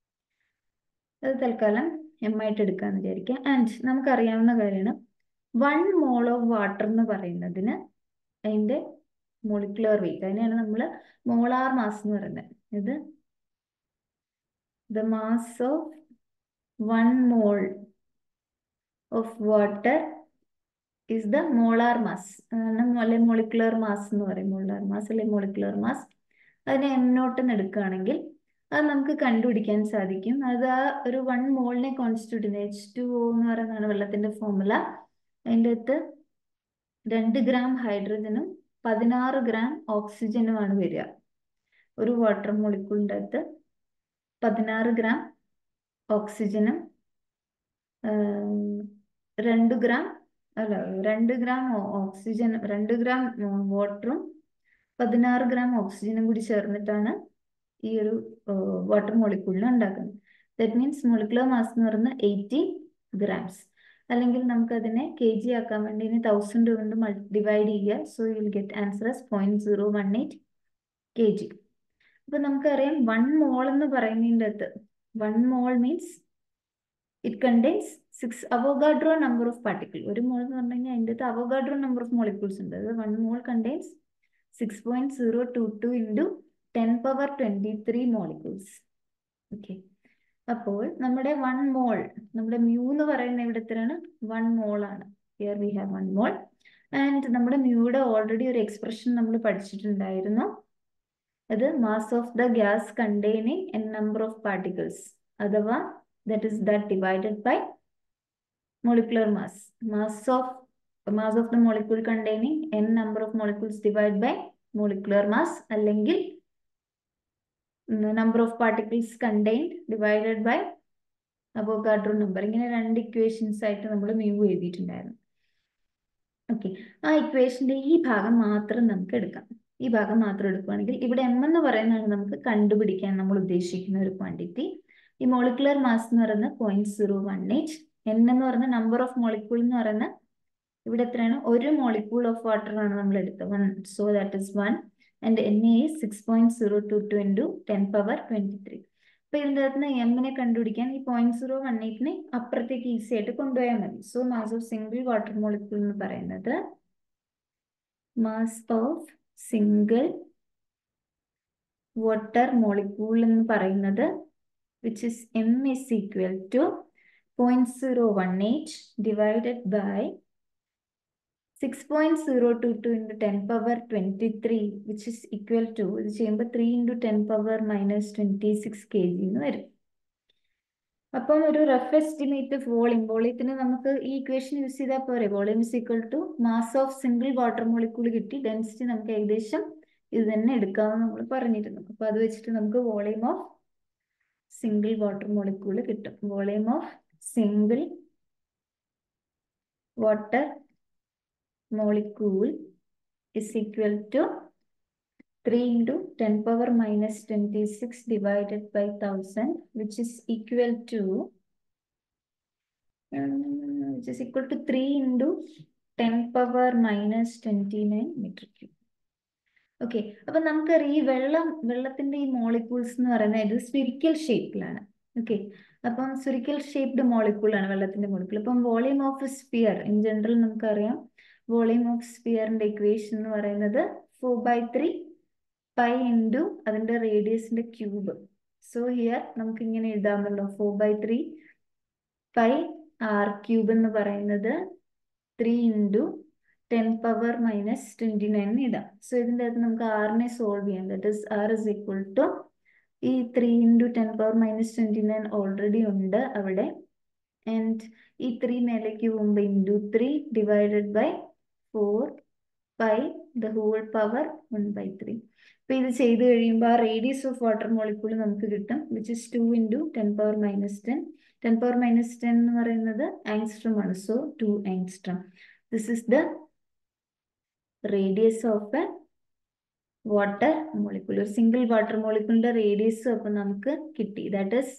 അത് തൽക്കാലം എം ആയിട്ട് എടുക്കാന്ന് വിചാരിക്കാം. ആൻഡ് നമുക്കറിയാവുന്ന കാര്യമാണ് വൺ മോൾ ഓഫ് വാട്ടർ എന്ന് പറയുന്നതിന് അതിന്റെ മോളിക്കുലർ വെയിറ്റ്, അതിനെയാണ് നമ്മൾ മോളാർ മാസ് എന്ന് പറയുന്നത്. ഇത് the mass of one mole of water is the molar mass. അല്ലെ മോളിക്കുലർ മാസ് എന്ന് പറയും. മോളാർ മാസ് അല്ലെ മോളിക്കുലർ മാസ്. അതിനെ എം നോട്ട് എന്ന് എടുക്കുകയാണെങ്കിൽ അത് നമുക്ക് കണ്ടുപിടിക്കാൻ സാധിക്കും. അത് ആ ഒരു വൺ മോളിനെ കോൺസ്റ്റിറ്റ്യൂട്ട് ചെയ്യുന്നത് എച്ച് ടു ഒ എന്ന് പറയുന്നതാണ് വെള്ളത്തിന്റെ ഫോർമുല. അതിൻ്റെ അകത്ത് രണ്ട് ഗ്രാം ഹൈഡ്രജനും പതിനാറ് ഗ്രാം ഓക്സിജനുമാണ് വരിക. ഒരു വാട്ടർ മോളിക്യൂളിൻ്റെ അകത്ത് പതിനാറ് ഗ്രാം ഓക്സിജനും രണ്ട് ഗ്രാം അല്ല രണ്ട് ഗ്രാം ഓക്സിജൻ രണ്ട് ഗ്രാം വാട്ടറും പതിനാറ് ഗ്രാം ഓക്സിജനും കൂടി ചേർന്നിട്ടാണ് ഈ ഒരു വാട്ടർ മോളിക്യൂളിനെ ഉണ്ടാക്കുന്നത്. ദാറ്റ് മീൻസ് മോളിക്കുലർ മാസ് എന്ന് പറയുന്നത് എയ്റ്റി ഗ്രാംസ്. അല്ലെങ്കിൽ നമുക്ക് അതിനെ കെ ജി ആക്കാൻ വേണ്ടി ഇനി തൗസൻഡ് കൊണ്ട് ഡിവൈഡ് ചെയ്യുക. So you will get answer as point zero one eight K G. അപ്പൊ നമുക്കറിയാം വൺ മോൾ എന്ന് പറയുന്നതിൻ്റെ അകത്ത് one mole means it contains six Avogadro number of particle. ഒരു മോൾ എന്ന് പറഞ്ഞു കഴിഞ്ഞാൽ അതിൻ്റെ അകത്ത് അവോഗാഡ്രോ നമ്പർ ഓഫ് മോളിക്യൂൾസ് ഉണ്ട്. അത് one mole contains six point zero two two into ten power twenty three molecules. Okay, അപ്പോൾ നമ്മുടെ വൺ മോൾ, നമ്മുടെ മ്യൂ എന്ന് പറയുന്ന ഇവിടെ എത്രയാണ്? വൺ മോൾ ആണ്. Here we have one mole. And നമ്മുടെ മ്യൂയുടെ ഓൾറെഡി ഒരു എക്സ്പ്രഷൻ നമ്മൾ പഠിച്ചിട്ടുണ്ടായിരുന്നു. അത് mass of the gas containing N number of particles, അഥവാ that is that divided by molecular mass. Mass of mass of the molecule containing n number of molecules divided by molecular mass, അല്ലെങ്കിൽ number of particles contained divided by Avogadro number. ഇങ്ങനെ രണ്ട് ഇക്വേഷൻസ് ആയിട്ട് നമ്മൾ മ്യൂ എഴുതിയിട്ടുണ്ടായിരുന്നു. ഓക്കെ, ആ ഇക്വേഷന്റെ ഈ ഭാഗം മാത്രം നമുക്ക് എടുക്കാം. ഈ ഭാഗം മാത്രം എടുക്കുകയാണെങ്കിൽ ഇവിടെ എം എന്ന് പറയുന്നതാണ് നമുക്ക് കണ്ടുപിടിക്കാൻ നമ്മൾ ഉദ്ദേശിക്കുന്ന ഒരു ക്വാണ്ടിറ്റി. ഈ മോളിക്കുലർ മാസ് എന്ന് പറയുന്നത് point zero one eight. N എന്ന് പറയുന്ന നമ്പർ ഓഫ് മോളിക്യൂൾ എന്ന് പറയുന്ന ഇവിടെ എത്രയാണ്? ഒരു മോളിക്യൂൾ ഓഫ് വാട്ടർ ആണ് നമ്മൾ എടുത്തത്. One, so that is one. And N A is six point zero two two into ten power twenty three. അപ്പൊ ഇതിൻ്റെ അകത്ത് നിന്ന് എമ്മിനെ കണ്ടുപിടിക്കാൻ ഈ പോയിന്റ് സീറോ വൺ എയ്റ്റിനെ അപ്പുറത്തേക്ക് ഈസി ആയിട്ട് കൊണ്ടുപോയാൽ മതി. So mass of single water molecule എന്ന് പറയുന്നത് mass of single water molecule എന്ന് പറയുന്നത് which is m is equal to zero point zero one eight divided by six point zero two two into ten power twenty-three, which is equal to ഇത് ചെയ്യുമ്പോൾ three into ten power minus twenty-six kg എന്ന് വരും. അപ്പം ഒരു റഫ് എസ്റ്റിമേറ്റ് ഓഫ് വോളിയം, വോളിയത്തിന് നമുക്ക് ഈ ഇക്വേഷൻ യൂസ് ചെയ്താൽ പോരെ. Volume is equal to mass of single water molecule കിട്ടി. ഡെൻസിറ്റി നമുക്ക് ഏകദേശം ഇത് തന്നെ എടുക്കാമെന്ന് നമ്മൾ പറഞ്ഞിരുന്നു. അപ്പൊ അത് വെച്ചിട്ട് നമുക്ക് volume of single water molecule കിട്ടും. Volume of single water molecule is equal to three into ten power minus twenty-six divided by one thousand, which is equal to um, which is equal to three into ten power minus twenty-nine meter cube. Okay, അപ്പൊ നമുക്കറിയാം ഈ വെള്ളം വെള്ളത്തിന്റെ ഈ മോളിക്യൂൾസ് എന്ന് പറയുന്നത് ഇത് സ്ഫിരിക്കൽ ഷേപ്പിലാണ്. ഓക്കെ, അപ്പം സ്ഫിരിക്കൽ ഷേപ്ഡ് മോളിക്യൂൾ ആണ് വെള്ളത്തിന്റെ മോളിക്യൂൾ. അപ്പം volume of sphere in general നമുക്കറിയാം വോളിയം ഓഫ് സ്ഫിയറിന്റെ ഇക്വേഷൻ എന്ന് പറയുന്നത് four by three pi into അതിന്റെ റേഡിയസിന്റെ ക്യൂബ്. സോ ഹിയർ നമുക്ക് ഇങ്ങനെ എഴുതാമല്ലോ, four by three pi R cube എന്ന് പറയുന്നത് three into ten power minus twenty nine ഇതാ. സോ ഇതിൻ്റെ അകത്ത് നമുക്ക് ആറിനെ സോൾവ് ചെയ്യാം. That is R is equal to ഈ three into ten power minus twenty nine already ഉണ്ട് അവിടെ. ആൻഡ് ഈ ത്രീ മേലേക്ക് പോകുമ്പോൾ into three divided by four pi the whole power one by three. അപ്പൊ ഇത് ചെയ്ത് കഴിയുമ്പോൾ ആ റേഡിയസ് ഓഫ് വാട്ടർ മോളിക്യൂൾ നമുക്ക് കിട്ടും, which is two into ten power minus ten. Ten power minus ten എന്ന് പറയുന്നത് ആങ്സ്ട്രം ആണ്. So two angstrom. This is the radius of a water molecule. ഒരു സിംഗിൾ വാട്ടർ മോളിക്യൂളിന്റെ റേഡിയസ് അപ്പൊ നമുക്ക് കിട്ടി. That is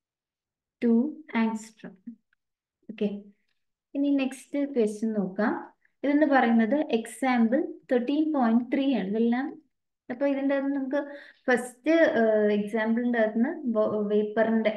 two angstrom. Okay, ഇനി നെക്സ്റ്റ് ക്വസ്റ്റ്യൻ നോക്കാം. ഇതെന്ന് പറയുന്നത് എക്സാമ്പിൾ തേർട്ടീൻ പോയിന്റ് ത്രീ ആണ് ഇതെല്ലാം. അപ്പൊ ഇതിൻ്റെ അകത്ത് നമുക്ക് ഫസ്റ്റ് എക്സാമ്പിളിൻ്റെ അകത്ത് നിന്ന് വേപ്പറിന്റെ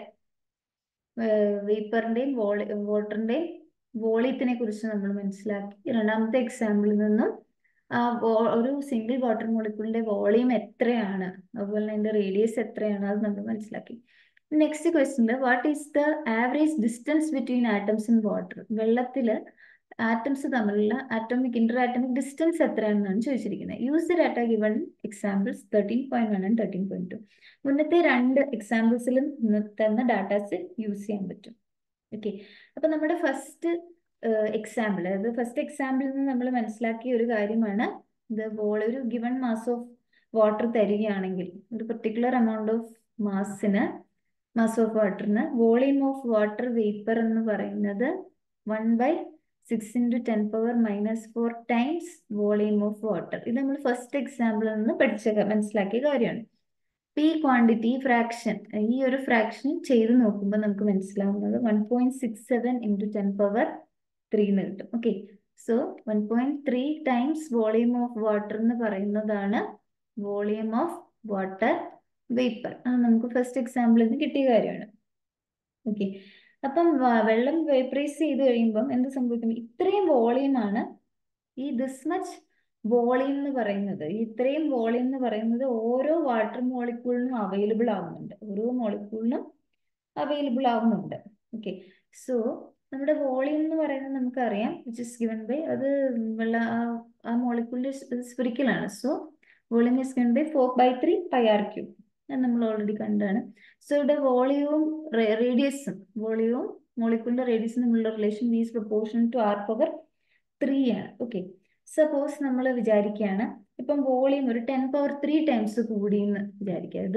വേപ്പറിന്റെയും വോളി വാട്ടറിന്റെയും വോളിയത്തിനെ കുറിച്ച് നമ്മൾ മനസ്സിലാക്കി. രണ്ടാമത്തെ എക്സാമ്പിളിൽ നിന്നും ആ ഒരു സിംഗിൾ വാട്ടർ മോളിക്യൂളിന്റെ വോളിയം എത്രയാണ്, അതുപോലെ അതിന്റെ റേഡിയസ് എത്രയാണ്, അത് നമ്മൾ മനസ്സിലാക്കി. നെക്സ്റ്റ് ക്വസ്റ്റ്യനിൽ what is the average distance between atoms in water. വെള്ളത്തില് ആറ്റംസ് തമ്മിലുള്ള ആറ്റോമിക് ഇന്റർ ആറ്റമിക് ഡിസ്റ്റൻസ് എത്രയാണെന്നാണ് ചോദിച്ചിരിക്കുന്നത്. Use the data given examples thirteen point one and thirteen point two. മുന്നത്തെ രണ്ട് എക്സാമ്പിൾസിലും തന്ന ഡാറ്റാസ് യൂസ് ചെയ്യാൻ പറ്റും. ഓക്കെ, അപ്പൊ നമ്മുടെ ഫസ്റ്റ് എക്സാമ്പിൾ, അതായത് ഫസ്റ്റ് എക്സാമ്പിളിൽ നിന്ന് നമ്മൾ മനസ്സിലാക്കിയ ഒരു കാര്യമാണ് ഇത്. ഒരു ഗിവൺ മാസ് ഓഫ് വാട്ടർ തരികയാണെങ്കിൽ ഒരു പെർട്ടിക്കുലർ എമൗണ്ട് ഓഫ് മാസിന് മാസ് ഓഫ് വാട്ടറിന് വോളിയം ഓഫ് വാട്ടർ വേപ്പർ എന്ന് പറയുന്നത് one by six into ten power minus four times volume of water. ഇത് നമ്മൾ ഫസ്റ്റ് എക്സാമ്പിളിൽ നിന്ന് പഠിച്ച മനസ്സിലാക്കിയ കാര്യമാണ്. ഈ ക്വാണ്ടിറ്റി ഫ്രാക്ഷൻ, ഈ ഒരു ഫ്രാക്ഷൻ ചെയ്ത് നോക്കുമ്പോൾ നമുക്ക് മനസ്സിലാവുന്നത് one point six seven into ten power three എന്ന് കിട്ടും. Okay, so one point three times volume of water എന്ന് പറയുന്നതാണ് വോളിയം ഓഫ് വാട്ടർ വേപ്പർ. അത് നമുക്ക് ഫസ്റ്റ് എക്സാമ്പിളിൽ നിന്ന് കിട്ടിയ കാര്യമാണ്. ഓക്കെ, അപ്പം വെള്ളം വേപ്പറൈസ് ചെയ്ത് കഴിയുമ്പം എന്ത് സംഭവിക്കും? ഇത്രയും വോളിയമാണ് ഈ ദിസ് മച്ച് വോളിയം എന്ന് പറയുന്നത്. ഇത്രയും വോളിയം എന്ന് പറയുന്നത് ഓരോ വാട്ടർ മോളിക്യൂളിനും അവൈലബിൾ ആവുന്നുണ്ട്. ഓരോ മോളിക്യൂളിനും അവൈലബിൾ ആവുന്നുണ്ട്. ഓക്കെ, സോ നമ്മുടെ വോളിയം എന്ന് പറയുന്നത് നമുക്കറിയാം, വിച്ച് ഇസ് ഗിവൺ ബൈ, അത് വെള്ള ആ മോളിക്യൂളിന്റെ സ്ഫിരിക്കലാണ്. So volume is given by four by three pi R cube. നമ്മൾ ഓൾറെഡി കണ്ടാണ്. സോ ഇവിടെ വോളിയവും റേഡിയസും വോളിയവും മോളിക്യൂളിന്റെ റേഡിയസും തമ്മിലുള്ള relation is proportion to R power three ആണ്. ഓക്കെ, സപ്പോസ് നമ്മൾ വിചാരിക്കുകയാണ് ഇപ്പം വോളിയം ഒരു ടെൻ പവർ ത്രീ ടൈംസ് കൂടി എന്ന് വിചാരിക്കരുത്.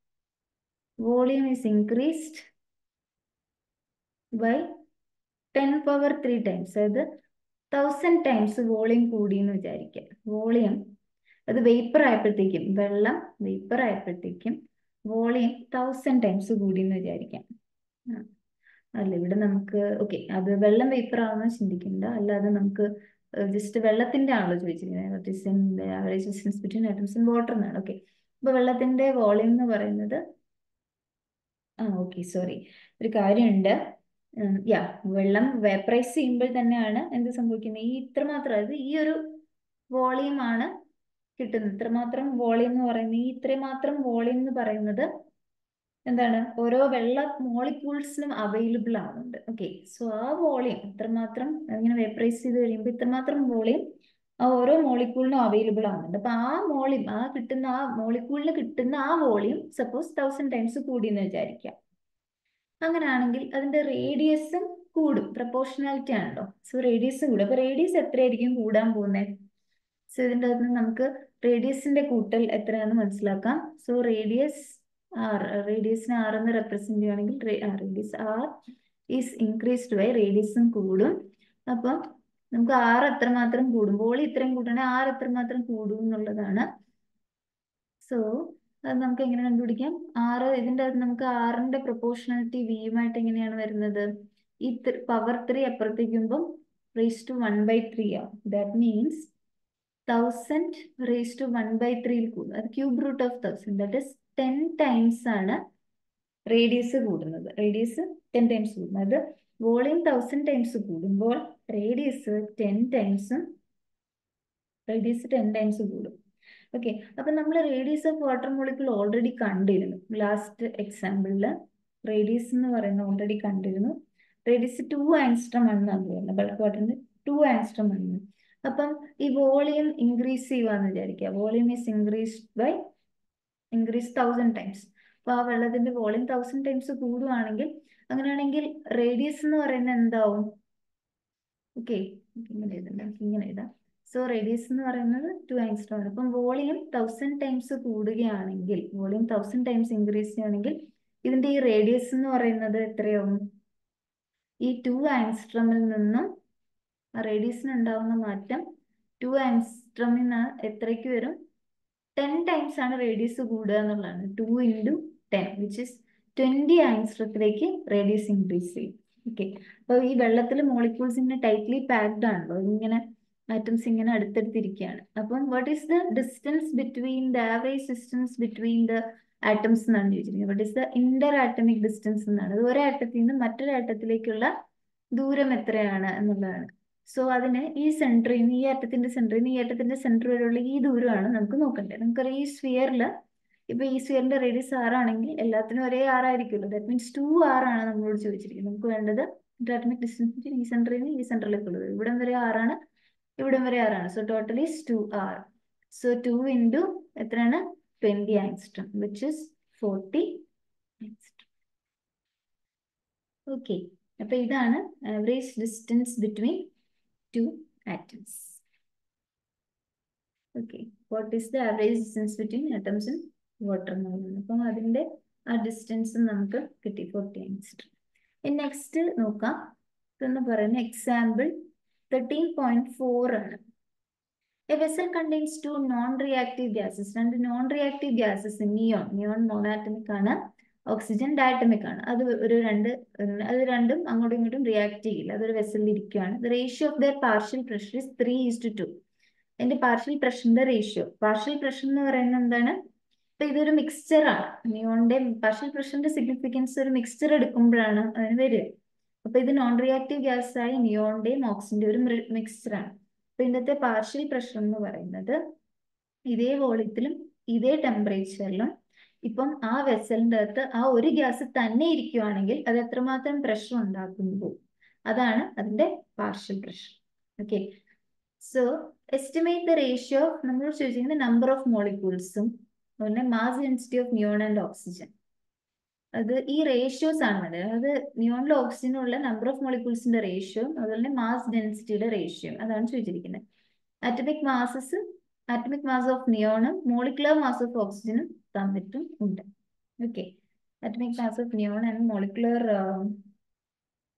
Volume is increased by ten power three times, അതായത് തൗസൻഡ് ടൈംസ് വോളിയം കൂടി എന്ന് വിചാരിക്കുക. വോളിയം അത് വേപ്പർ ആയപ്പോഴത്തേക്കും, വെള്ളം വേപ്പർ ആയപ്പോഴത്തേക്കും വോളിയം തൗസൻഡ് ടൈംസ് കൂടി എന്ന് വിചാരിക്കാം. അല്ല, ഇവിടെ നമുക്ക് ഓക്കെ അത് വെള്ളം വേപ്പർ ആണെന്ന് ചിന്തിക്കണ്ട. അല്ലാതെ നമുക്ക് ജസ്റ്റ് വെള്ളത്തിന്റെ ആണല്ലോ ചോദിച്ചിരിക്കുന്നത്. Average distance between atoms in water എന്നാണ്. ഓക്കെ, അപ്പൊ വെള്ളത്തിന്റെ വോളിയം എന്ന് പറയുന്നത് ആ ഓക്കെ സോറി ഒരു കാര്യമുണ്ട്. യാ വെള്ളം വേപ്പറൈസ് ചെയ്യുമ്പോൾ തന്നെയാണ് എന്ത് സംഭവിക്കുന്നത്, ഈ ഇത്രമാത്രം അതായത് ഈ ഒരു വോളിയം ആണ് കിട്ടുന്നത്. ഇത്രമാത്രം വോളിയം എന്ന് പറയുന്നത് ഈ ഇത്രമാത്രം വോളിയം എന്ന് പറയുന്നത് എന്താണ്, ഓരോ വെള്ള മോളിക്യൂൾസിനും അവൈലബിൾ ആവുന്നുണ്ട്. ഓക്കെ, സോ ആ വോളിയം ഇത്രമാത്രം ഇങ്ങനെ വേപ്പറൈസ് ചെയ്ത് കഴിയുമ്പോൾ ഇത്രമാത്രം വോളിയം ആ ഓരോ മോളിക്യൂളിനും അവൈലബിൾ ആവുന്നുണ്ട്. അപ്പൊ ആ വോളിയം ആ കിട്ടുന്ന ആ മോളിക്യൂളിന് കിട്ടുന്ന ആ വോളിയം സപ്പോസ് തൗസൻഡ് ടൈംസ് കൂടി എന്ന് വിചാരിക്കാം. അങ്ങനെയാണെങ്കിൽ അതിന്റെ റേഡിയസും കൂടും, പ്രപ്പോർഷണാലിറ്റി ആണല്ലോ. സോ റേഡിയസ് കൂടും. അപ്പൊ റേഡിയസ് എത്രയായിരിക്കും കൂടാൻ പോകുന്നത്? സോ ഇതിൻ്റെ അകത്ത് നമുക്ക് റേഡിയസിന്റെ കൂട്ടൽ എത്രയാണെന്ന് മനസ്സിലാക്കാം. സോ റേഡിയസ് ആർ, റേഡിയസിനെ ആർ എന്ന് റെപ്രസെന്റ് ചെയ്യുകയാണെങ്കിൽ radius R is increased by റേഡിയസും കൂടും. അപ്പം നമുക്ക് ആർ എത്രമാത്രം കൂടും, വോളിയം ഇത്രയും കൂട്ടണമെങ്കിൽ ആർ എത്രമാത്രം കൂടും എന്നുള്ളതാണ്. സോ അത് നമുക്ക് എങ്ങനെ കണ്ടുപിടിക്കാം? ആറ് ഇതിൻ്റെ അകത്ത് നമുക്ക് ആറിന്റെ പ്രൊപ്പോർഷണാലിറ്റി വിയുമായിട്ട് എങ്ങനെയാണ് വരുന്നത്? ഈ പവർ ത്രീ അപ്പുറത്തേക്കുമ്പം raise to one by three ആവും. That means thousand raise to one by ത്രീയിൽ കൂടും. അത് cube root of thousand, that is ten times ആണ് റേഡിയസ് കൂടുന്നത്. റേഡിയസ് ടെൻ ടൈംസ് കൂടും. അത് വോളിയം തൗസൻഡ് ടൈംസ് കൂടുമ്പോൾ റേഡിയസ് ടെൻ ടൈംസും റേഡിയസ് ടെൻ ടൈംസ് കൂടും. ഓക്കെ, അപ്പൊ നമ്മൾ radius of water molecule already കണ്ടിരുന്നു. ലാസ്റ്റ് എക്സാമ്പിളില് റേഡിയസ് എന്ന് പറയുന്നത് ഓൾറെഡി കണ്ടിരുന്നു. റേഡിയസ് ടു ആൻസ്ട്രം ആണെന്നാണ് പറയുന്നത്. ബൾക്ക് വാട്ടറിന് ടു ആൻസ്ട്രം ആണ്. അപ്പം ഈ വോളിയം ഇൻക്രീസ് ചെയ്യുവാന്ന് വിചാരിക്കുക. Volume is increased by increase thousand times. അപ്പൊ ആ വെള്ളത്തിന്റെ വോളിയം തൗസൻഡ് ടൈംസ് കൂടുവാണെങ്കിൽ അങ്ങനെയാണെങ്കിൽ റേഡിയസ് എന്ന് പറയുന്നത് എന്താവും? ഓക്കെ, ഇങ്ങനെ എഴുതണ്ട, ഇങ്ങനെ എഴുതാം. സോ റേഡിയസ് എന്ന് പറയുന്നത് ടു ആൻസ്ട്രോം ആണ്. അപ്പം വോളിയം തൗസൻഡ് ടൈംസ് കൂടുകയാണെങ്കിൽ, വോളിയം തൗസൻഡ് ടൈംസ് ഇൻക്രീസ് ചെയ്യുകയാണെങ്കിൽ ഇതിന്റെ ഈ റേഡിയസ് എന്ന് പറയുന്നത് എത്രയാവും? ഈ ടു ആൻസ്ട്രമിൽ നിന്നും റേഡിയസിന് ഉണ്ടാവുന്ന മാറ്റം ടു ആൻസ്ട്രമിൽ നിന്ന് എത്രയ്ക്ക് വരും? ടെൻ ടൈംസ് ആണ് റേഡിയസ് കൂടുക എന്നുള്ളതാണ്. Two into ten which is twenty ആൻസ്ട്രത്തിലേക്ക് റേഡിയസ് ഇൻക്രീസ് ചെയ്യും. ഓക്കെ, അപ്പോൾ ഈ വെള്ളത്തിൽ മോളിക്യൂൾസ് ഇങ്ങനെ ടൈറ്റ്ലി പാക്ഡ് ആണല്ലോ, ഇങ്ങനെ ആറ്റംസ് ഇങ്ങനെ അടുത്തടുത്തിരിക്കുകയാണ്. അപ്പം what is the distance between the average distance between the atoms എന്നാണ് ചോദിച്ചിരിക്കുന്നത്. What is the inter atomic distance എന്നാണ്. അത് ഒരു ആറ്റത്തിൽ നിന്ന് മറ്റൊരു ആറ്റത്തിലേക്കുള്ള ദൂരം എത്രയാണ് എന്നുള്ളതാണ്. സോ അതിന് ഈ സെൻറ്ററിൽ നിന്ന് ഈ ആറ്റത്തിന്റെ സെൻറ്ററിൽ നിന്ന് ഈ ആറ്റത്തിന്റെ സെൻറ്റർ വരെയുള്ള ഈ ദൂരമാണ് നമുക്ക് നോക്കേണ്ടത്. നമുക്കറിയാം ഈ സ്ഫിയറിൽ ഇപ്പൊ ഈ സ്ഫിയറിന്റെ റേഡിയസ് ആറാണെങ്കിൽ എല്ലാത്തിനും ഒരേ ആറായിരിക്കുമല്ലോ. ദാറ്റ് മീൻസ് ടു ആർ ആണ് നമ്മളോട് ചോദിച്ചിരിക്കുന്നത്. നമുക്ക് വേണ്ടത് ആറ്റമിക് ഡിസ്റ്റൻസ് ഈ സെൻറ്ററിൽ നിന്ന് ഈ സെൻറ്ററിലേക്കുള്ളത്. ഇവിടം വരെ ആറാണ്, ഇവിടം വരെ ആറാണ്. So total is two R. So two into എത്രയാണ്? Twenty angstrom which is forty angstrom. Okay, അപ്പൊ ഇതാണ് average distance between two atoms. Okay, what is the average distance between atoms in water എന്ന് പറയുന്നത്. അപ്പം അതിന്റെ ആ ഡിസ്റ്റൻസ് നമുക്ക് കിട്ടി, ഫോർട്ടി ആങ്സ്ട്രം. നെക്സ്റ്റ് നോക്കാം. എന്ന് പറയുന്ന എക്സാമ്പിൾ തേർട്ടീൻ പോയിന്റ് ഫോർ ആണ്. A vessel contains two non-reactive gases. രണ്ട് non-reactive gases, neon, neon monatomic ആണ്, ഓക്സിജൻ ഡയറ്റമിക് ആണ്. അത് ഒരു രണ്ട് അത് രണ്ടും അങ്ങോട്ടും ഇങ്ങോട്ടും റിയാക്ട് ചെയ്യില്ല. അതൊരു വെസലിൽ ഇരിക്കുകയാണ്. The ratio of their partial pressure is three is to two. അതിന്റെ പാർഷ്യൽ പ്രഷറിന്റെ റേഷ്യോ, പാർഷ്യൽ പ്രഷർ എന്ന് പറയുന്നത് എന്താണ്? ഇപ്പൊ ഇതൊരു മിക്സ്ചർ ആണ്. നിയോണിന്റെ പാർഷ്യൽ പ്രഷറിന്റെ സിഗ്നിഫിക്കൻസ് ഒരു മിക്സ്ചർ എടുക്കുമ്പോഴാണ് അതിന് വരിക. അപ്പൊ ഇത് നോൺ റിയാക്റ്റീവ് ഗ്യാസ് ആയി നിയോണിന്റെയും ഓക്സിജന്റെ ഒരു മിക്സ്ചർ ആണ്. അപ്പൊ ഇന്നത്തെ പാർഷ്യൽ പ്രഷർ എന്ന് പറയുന്നത് ഇതേ വോളിയത്തിലും ഇതേ ടെമ്പറേച്ചറിലും ഇപ്പം ആ വെസലിന്റെ അകത്ത് ആ ഒരു ഗ്യാസ് തന്നെ ഇരിക്കുവാണെങ്കിൽ അത് എത്രമാത്രം പ്രഷർ ഉണ്ടാക്കുന്നു, അതാണ് അതിന്റെ partial pressure. Okay, so estimate the ratio. നമ്മൾ ചോദിച്ചിരിക്കുന്നത് നമ്പർ ഓഫ് മോളിക്യൂൾസും അതുപോലെ mass density of neon and oxygen. അത് ഈ റേഷ്യോസ് ആണ്. അതായത് നിയോണിലും ഓക്സിജനും ഉള്ള നമ്പർ ഓഫ് മോളിക്യൂൾസിന്റെ റേഷ്യോ അതുപോലെ മാസ് ഡെൻസിറ്റിയുടെ റേഷ്യോ അതാണ് ചോദിച്ചിരിക്കുന്നത്. Atomic masses atomic mass of നിയോണും മോളിക്കുലർ മാസ് ഓഫ് ഓക്സിജനും തന്നിട്ടും ഉണ്ട്. Okay, atomic mass of neon and molecular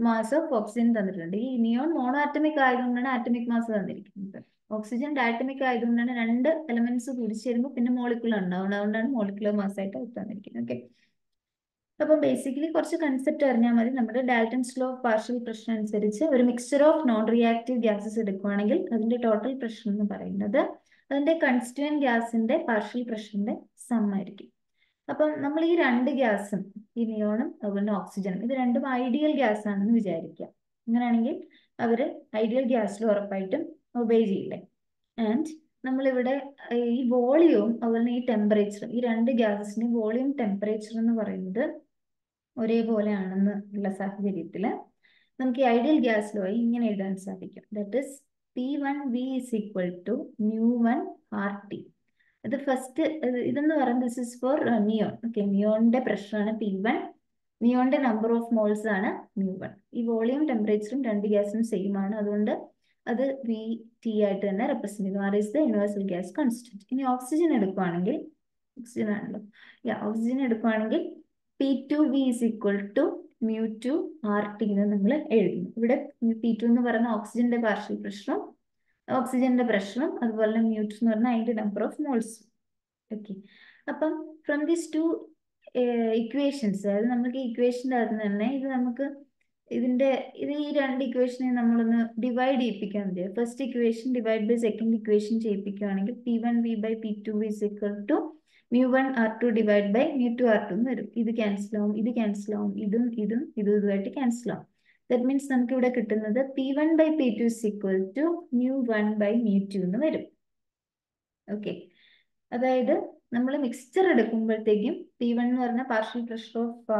mass of oxygen തന്നിട്ടുണ്ട്. ഈ നിയോൺ മോണോ ആറ്റമിക് ആയതുകൊണ്ടാണ് ആറ്റമിക് മാസ് തന്നിരിക്കുന്നത്. ഓക്സിജൻ ഡയറ്റമിക് ആയതുകൊണ്ടാണ് രണ്ട് എലമെന്റ്സ് കൂടിച്ചേരുമ്പോൾ പിന്നെ മോളിക്കുലർ ഉണ്ടാവുന്നത്. അതുകൊണ്ടാണ് മോളിക്കുലർ മാസ് ആയിട്ട് അത് തന്നിരിക്കുന്നത്. ഓക്കെ, അപ്പോൾ ബേസിക്കലി കുറച്ച് കൺസെപ്റ്റ് അറിഞ്ഞാൽ മതി. നമ്മുടെ Dalton's law of partial pressure അനുസരിച്ച് ഒരു mixture of non reactive gases എടുക്കുകയാണെങ്കിൽ അതിന്റെ ടോട്ടൽ പ്രഷർ എന്ന് പറയുന്നത് അതിന്റെ കൺസ്റ്റിറ്റ്യൂവന്റ് ഗ്യാസിന്റെ പാർഷ്യൽ പ്രഷറിന്റെ സം ആയിരിക്കും. അപ്പം നമ്മൾ ഈ രണ്ട് ഗ്യാസും, ഈ നിയോണും അതുപോലെ ഓക്സിജനും, ഇത് രണ്ടും ഐഡിയൽ ഗ്യാസ് ആണെന്ന് വിചാരിക്കുക. അങ്ങനെയാണെങ്കിൽ അവര് ഐഡിയൽ ഗ്യാസിൽ ഉറപ്പായിട്ടും ഒബേ ചെയ്യില്ലേ. ആൻഡ് നമ്മളിവിടെ ഈ വോളിയവും അതുപോലെ ഈ ടെമ്പറേച്ചർ, ഈ രണ്ട് ഗ്യാസസിന്റെ വോളിയം ടെമ്പറേച്ചർ എന്ന് പറയുന്നത് ഒരേപോലെ ആണെന്ന് ഉള്ള സാഹചര്യത്തിൽ നമുക്ക് ഈ ഐഡിയൽ ഗ്യാസ് ലോ ഇങ്ങനെ എഴുതാൻ സാധിക്കും. That is P one V is equal to mu one R T. ഇത് ഫസ്റ്റ് ഇതെന്ന് പറയുന്നത് this is for neon. Okay, നിയോണിന്റെ പ്രഷറാണ് പി വൺ, നിയോണിന്റെ നമ്പർ ഓഫ് മോൾസ് ആണ് മ്യൂ വൺ. ഈ വോളിയം ടെമ്പറേച്ചറും രണ്ട് ഗ്യാസിനും സെയിം ആണ്, അതുകൊണ്ട് അത് വി ടി ആയിട്ട് തന്നെ റെപ്രസെന്റ് ചെയ്യും. R is the universal gas constant. ഇനി ഓക്സിജൻ എടുക്കുകയാണെങ്കിൽ, ഓക്സിജൻ ആണല്ലോ, യാ ഓക്സിജൻ എടുക്കുകയാണെങ്കിൽ P two V is equal to mu two R T എന്ന് നമ്മൾ എഴുതുന്നു. ഇവിടെ പി ടു എന്ന് പറയുന്ന ഓക്സിജന്റെ പാർഷ്യൽ പ്രഷറും ഓക്സിജന്റെ പ്രഷറും അതുപോലെ മ്യൂ ടു എന്ന് പറഞ്ഞാൽ അതിന്റെ നമ്പർ ഓഫ് മോൾസ്. ഓക്കെ, അപ്പം ഫ്രം ദീസ് ടു ഇക്വേഷൻസ്, അതായത് നമുക്ക് ഇക്വേഷൻ്റെ അകത്ത് തന്നെ ഇത് നമുക്ക് ഇതിന്റെ ഇത് ഈ രണ്ട് ഇക്വേഷനെ നമ്മളൊന്ന് ഡിവൈഡ് ചെയ്യിപ്പിക്കാൻ മതി. First equation divide by second equation ചെയ്യിപ്പിക്കുകയാണെങ്കിൽ P one V by P two V is equal to mu one R two divide by mu two R two എന്ന് വരും. ഇത് ക്യാൻസൽ ആവും, ഇത് ക്യാൻസൽ ആവും, ഇതും ഇതും ഇതും ഇതുമായിട്ട് ക്യാൻസൽ ആവും. ദാറ്റ് മീൻസ് നമുക്ക് ഇവിടെ കിട്ടുന്നത് P one by P two is equal to mu one by mu two എന്ന് വരും. ഓക്കെ, അതായത് നമ്മൾ മിക്സ്ചർ എടുക്കുമ്പോഴത്തേക്കും പി വൺ എന്ന് പറഞ്ഞ partial pressure of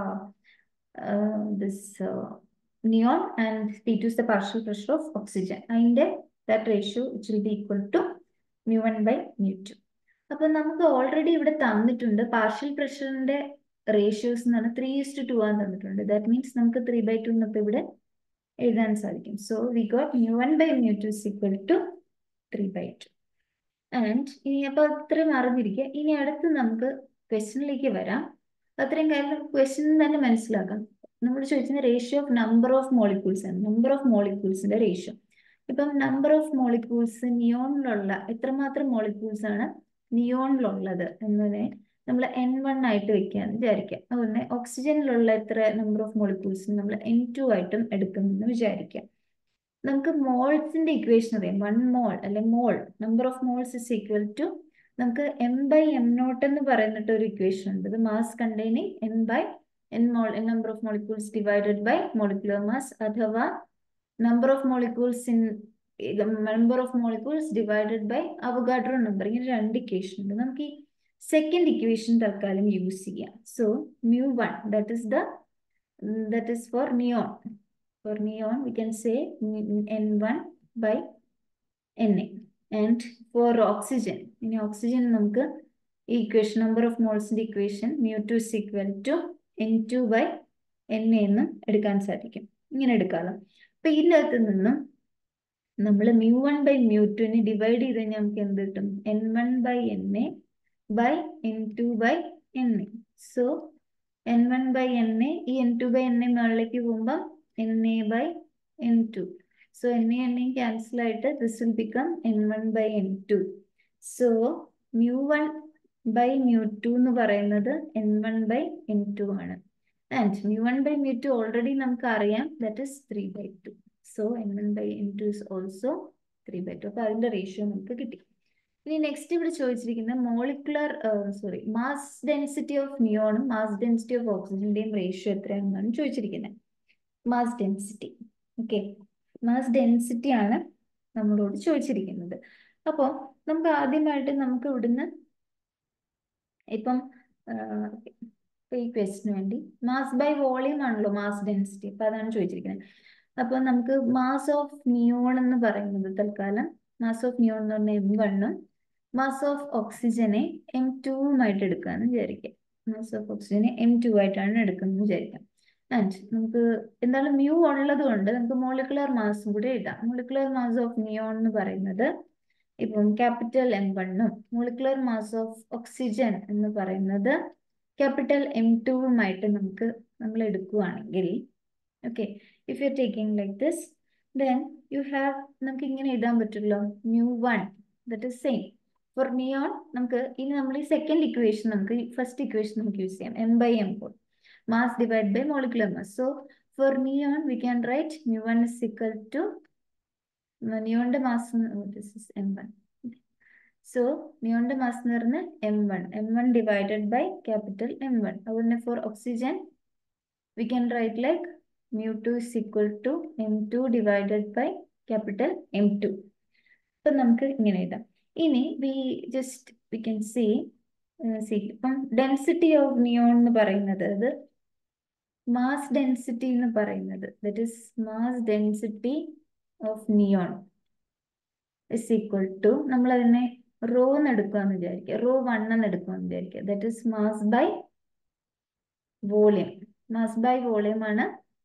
this neon and P two is the partial pressure of oxygen. അതിന്റെ that ratio it will be equal to mu one by mu two. അപ്പൊ നമുക്ക് ഓൾറെഡി ഇവിടെ തന്നിട്ടുണ്ട് പാർഷ്യൽ പ്രഷറിന്റെ റേഷ്യോസ് എന്ന് പറഞ്ഞാൽ ത്രീ ഇസ്റ്റ് ടു ആണ് തന്നിട്ടുണ്ട്. ദാറ്റ് മീൻസ് നമുക്ക് ത്രീ ബൈ ടു എന്നൊക്കെ ഇവിടെ എഴുതാൻ സാധിക്കും. So we got mu one by mu two is equal to three by two. And ഇനി അപ്പൊ അത്രയും അറിഞ്ഞിരിക്കുക. ഇനി അടുത്ത് നമുക്ക് ക്വസ്റ്റ്യനിലേക്ക് വരാം. അത്രയും കാര്യം ക്വസ്റ്റ്യൻ തന്നെ മനസ്സിലാക്കാം. നമ്മൾ ചോദിക്കുന്ന ratio of number of molecules ആണ്, നമ്പർ ഓഫ് മോളിക്യൂൾസിന്റെ റേഷ്യോ. ഇപ്പം നമ്പർ ഓഫ് മോളിക്യൂൾസ് നിയോണിലുള്ള എത്രമാത്രം മോളിക്യൂൾസ് ആണ് നിയോണിലുള്ളത് എന്നതിനെ നമ്മൾ എൻ വൺ ആയിട്ട് വെക്കുകയെന്ന് വിചാരിക്കാം. അതുപോലെ ഓക്സിജനിലുള്ള എത്ര നമ്പർ ഓഫ് മോളിക്യൂൾസ് നമ്മൾ എൻ ടു ആയിട്ടും എടുക്കുമെന്ന് വിചാരിക്കാം. നമുക്ക് മോൾസിന്റെ ഇക്വേഷൻ അറിയാം. വൺ മോൾ അല്ലെ mole number of moles is equal to നമുക്ക് എം ബൈ എം നോട്ട് എന്ന് പറയുന്നിട്ട് ഒരു ഇക്വേഷൻ ഉണ്ട്. ഇത് mass containing N by N mole N number of molecules divided by molecular mass, അഥവാ number of molecules in number of molecules divided by Avogadro number. ഇങ്ങനെ രണ്ട് ഇക്വേഷൻ ഉണ്ട്. നമുക്ക് ഈ സെക്കൻഡ് ഇക്വേഷൻ തൽക്കാലം യൂസ് ചെയ്യാം. So mu one that is the that is for neon. For neon, we can say N one by Na. And for oxygen, in oxygen, നമുക്ക് ഈ equation number of moles in the equation mu two is equal to N two by Na എന്ന് എടുക്കാൻ സാധിക്കും. ഇങ്ങനെ എടുക്കാമല്ലോ. അപ്പൊ ഇതിനകത്ത് നിന്നും നമ്മൾ mu one by mu two നെ ഡിവൈഡ് ചെയ്ത് കഴിഞ്ഞാൽ നമുക്ക് എന്ത് കിട്ടും? N one by Na by N two by Na. So N one by Na, ഈ N two by Na മുകളിലേക്ക് പോകുമ്പോൾ Na by N two. So Na Na cancel ആയിട്ട് this will become N one by N two. So mu one by mu two എന്ന് പറയുന്നത് N one by N two ആണ്. And mu one by mu two already നമുക്ക് അറിയാം, that is three by two. So N one by N two is also three by two. അപ്പോൾ അതിന്റെ റേഷ്യോ നമുക്ക് കിട്ടി. ഇനി നെക്സ്റ്റ് ഇവിടെ ചോദിച്ചിരിക്കുന്ന molecular sorry mass density of നിയോണും മാസ് ഡെൻസിറ്റി ഓഫ് ഓക്സിജന്റെയും റേഷ്യോ എത്രയാണെന്നാണ് ചോദിച്ചിരിക്കുന്നത്. Mass density. Okay, mass density ആണ് നമ്മളോട് ചോദിച്ചിരിക്കുന്നത്. അപ്പോൾ നമുക്ക് ആദ്യമായിട്ട് നമുക്ക് ഇവിടുന്ന് ഇപ്പം ഈ ക്വസ്റ്റിന് വേണ്ടി മാസ് ബൈ വോളിയം ആണല്ലോ മാസ് ഡെൻസിറ്റി, അപ്പൊ അതാണ് ചോദിച്ചിരിക്കുന്നത്. അപ്പൊ നമുക്ക് മാസ് ഓഫ് നിയോൺ എന്ന് പറയുന്നത് തൽക്കാലം മാസ് ഓഫ് നിയോൺ എന്ന് പറഞ്ഞാൽ എം വണ്ണും മാസ് ഓഫ് ഓക്സിജനെ എം ടുവുമായിട്ട് എടുക്കാന്ന് വിചാരിക്കാം. മാസ് ഓഫ് ഓക്സിജനെ എം ടു ആയിട്ടാണ് എടുക്കുന്നത് വിചാരിക്കാം. ആൻഡ് നമുക്ക് എന്തായാലും മ്യൂ ഉള്ളത് കൊണ്ട് നമുക്ക് മോളിക്കുലർ മാസും കൂടെ എഴുതാം. മോളിക്കുലർ മാസ് ഓഫ് നിയോൺ എന്ന് പറയുന്നത് ഇപ്പം ക്യാപിറ്റൽ എം വണ്ണും മോളിക്കുലർ മാസ് ഓഫ് ഓക്സിജൻ എന്ന് പറയുന്നത് ക്യാപിറ്റൽ എം ടുവുമായിട്ട് നമുക്ക് നമ്മൾ എടുക്കുകയാണെങ്കിൽ Okay, if you're taking like this, then you have നമുക്ക് ഇങ്ങനെ എഴുതാൻ പറ്റുമല്ലോ mu one, that is same for neon. നമുക്ക് ഇനി നമ്മൾ ഈ സെക്കൻഡ് ഇക്വേഷൻ നമുക്ക് ഫസ്റ്റ് ഇക്വേഷൻ നമുക്ക് യൂസ് ചെയ്യാം, m by m whole, mass divided by molecular mass. So for neon we can write mu one is equal to neon mass, oh, this is m one. So neon mass എന്ന് പറഞ്ഞാൽ m one, m one divided by capital M one. അതുപോലെ for oxygen we can write like mu two is equal to m two divided by capital M two. അപ്പം നമുക്ക് ഇങ്ങനെ എഴുതാം. ഇനി we just we can see see ഇപ്പം ഡെൻസിറ്റി ഓഫ് നിയോൺ എന്ന് പറയുന്നത്, അത് മാസ് ഡെൻസിറ്റി എന്ന് പറയുന്നത്, that is mass density of neon is equal to, നമ്മൾ അതിനെ റോ എന്ന് എടുക്കുകയെന്ന് വിചാരിക്കുക, റോ വൺ എന്ന് എടുക്കുകയെന്ന് വിചാരിക്കുക, that is mass by volume. Mass by volume ആണ്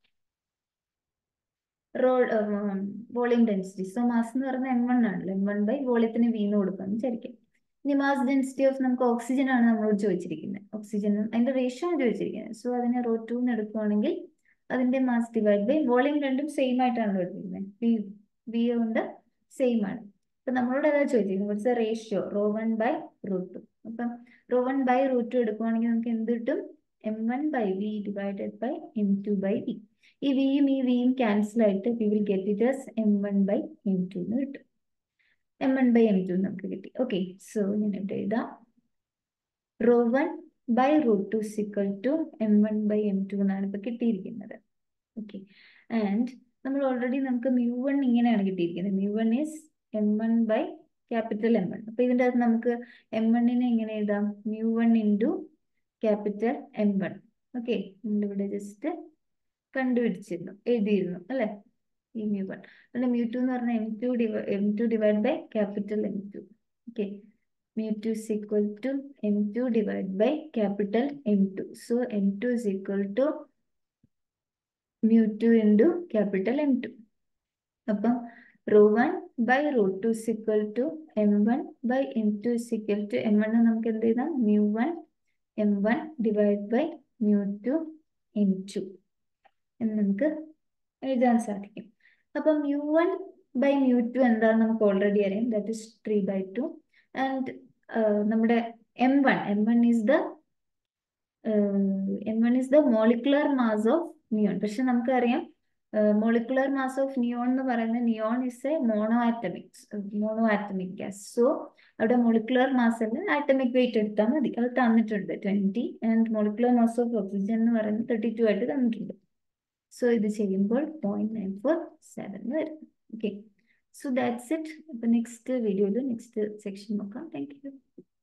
rho volume density. So mass എന്ന് പറയുന്നത് എം വൺ ആണല്ലോ, എം വൺ ബൈ വോളിയത്തിന് വി എന്ന് കൊടുക്കാമെന്ന് വിചാരിക്കാം. ഇനി മാസ് ഡെൻസിറ്റി ഓഫ് നമുക്ക് ഓക്സിജൻ ആണ് നമ്മളോട് ചോദിച്ചിരിക്കുന്നത്, ഓക്സിജൻ അതിന്റെ റേഷ്യോ ആണ് ചോദിച്ചിരിക്കുന്നത്. സോ അതിനെ റോ ടു എന്ന് എടുക്കുകയാണെങ്കിൽ അതിന്റെ മാസ് ഡിവൈഡ് ബൈ വോളിയം, രണ്ടും സെയിം ആയിട്ടാണല്ലോ എടുത്തിരിക്കുന്നത്, വി വി കൊണ്ട് സെയിം ആണ്. അപ്പൊ നമ്മളോട് അതാ ചോദിച്ചിരിക്കുന്നത്, what's a ratio rho one by rho two. അപ്പം rho one by rho two എടുക്കുകയാണെങ്കിൽ നമുക്ക് എന്ത് കിട്ടും, M one by V divided by M two by V. ഈ വിയും ഈ വിയും ക്യാൻസൽ ആയിട്ട് we will get it as M one by M two എന്ന് കിട്ടും. M one by M two നമുക്ക് കിട്ടി. ഓക്കെ, സോ ഞാൻ ഇവിടെ എഴുതാം, rho one by rho two equal to M one by M two എന്നാണ് ഇപ്പൊ കിട്ടിയിരിക്കുന്നത്. ഓക്കെ, ആൻഡ് നമ്മൾ ഓൾറെഡി നമുക്ക് മ്യൂ വൺ ഇങ്ങനെയാണ് കിട്ടിയിരിക്കുന്നത്, mu one is M one by capital M one. അപ്പൊ ഇതിൻ്റെ അകത്ത് നമുക്ക് എം വണ്ണിനെ എങ്ങനെ എഴുതാം, mu one into capital M one. Okay, നമ്മളിവിടെ ജസ്റ്റ് കണ്ടുപിടിച്ചിരുന്നു, എഴുതിയിരുന്നു അല്ലെ ഈ മ്യൂ വൺ. അല്ലെ മ്യൂ ടു എന്ന് പറഞ്ഞാൽ എം ടു ഡിവൈ M two divide by capital M two. Okay, mu two is equal to m two divided by capital M two. So m two is equal to mu two into capital M two. അപ്പം rho one by rho two is equal to m one by m two is equal to m one നമുക്ക് എന്ത് ചെയ്താം, mu one m one divided by mu two m two എന്ന് നമുക്ക് എഴുതാൻ സാധിക്കും. അപ്പം mu one by mu two എന്താണെന്ന് നമുക്ക് ഓൾറെഡി അറിയാം, that is three by two. And നമ്മുടെ M one M one is the M one is the molecular mass of neon. പക്ഷെ നമുക്കറിയാം മോളിക്കുലർ മാസ് ഓഫ് നിയോൺ എന്ന് പറയുന്നത്, neon is a mono atomic mono atomic gas. So അവിടെ മോളിക്കുലർ മാസ് അല്ല, ആറ്റമിക് വെയിറ്റ് എടുത്താൽ മതി. അത് തന്നിട്ടുണ്ട് twenty, and molecular mass of oxygen എന്ന് പറയുന്നത് തേർട്ടി ടു ആയിട്ട് തന്നിട്ടുണ്ട്. സോ ഇത് ചെയ്യുമ്പോൾ പോയിന്റ് നയൻ ഫോർ സെവൻ വരും. Okay, so that's it. The next video, the next section. Thank you.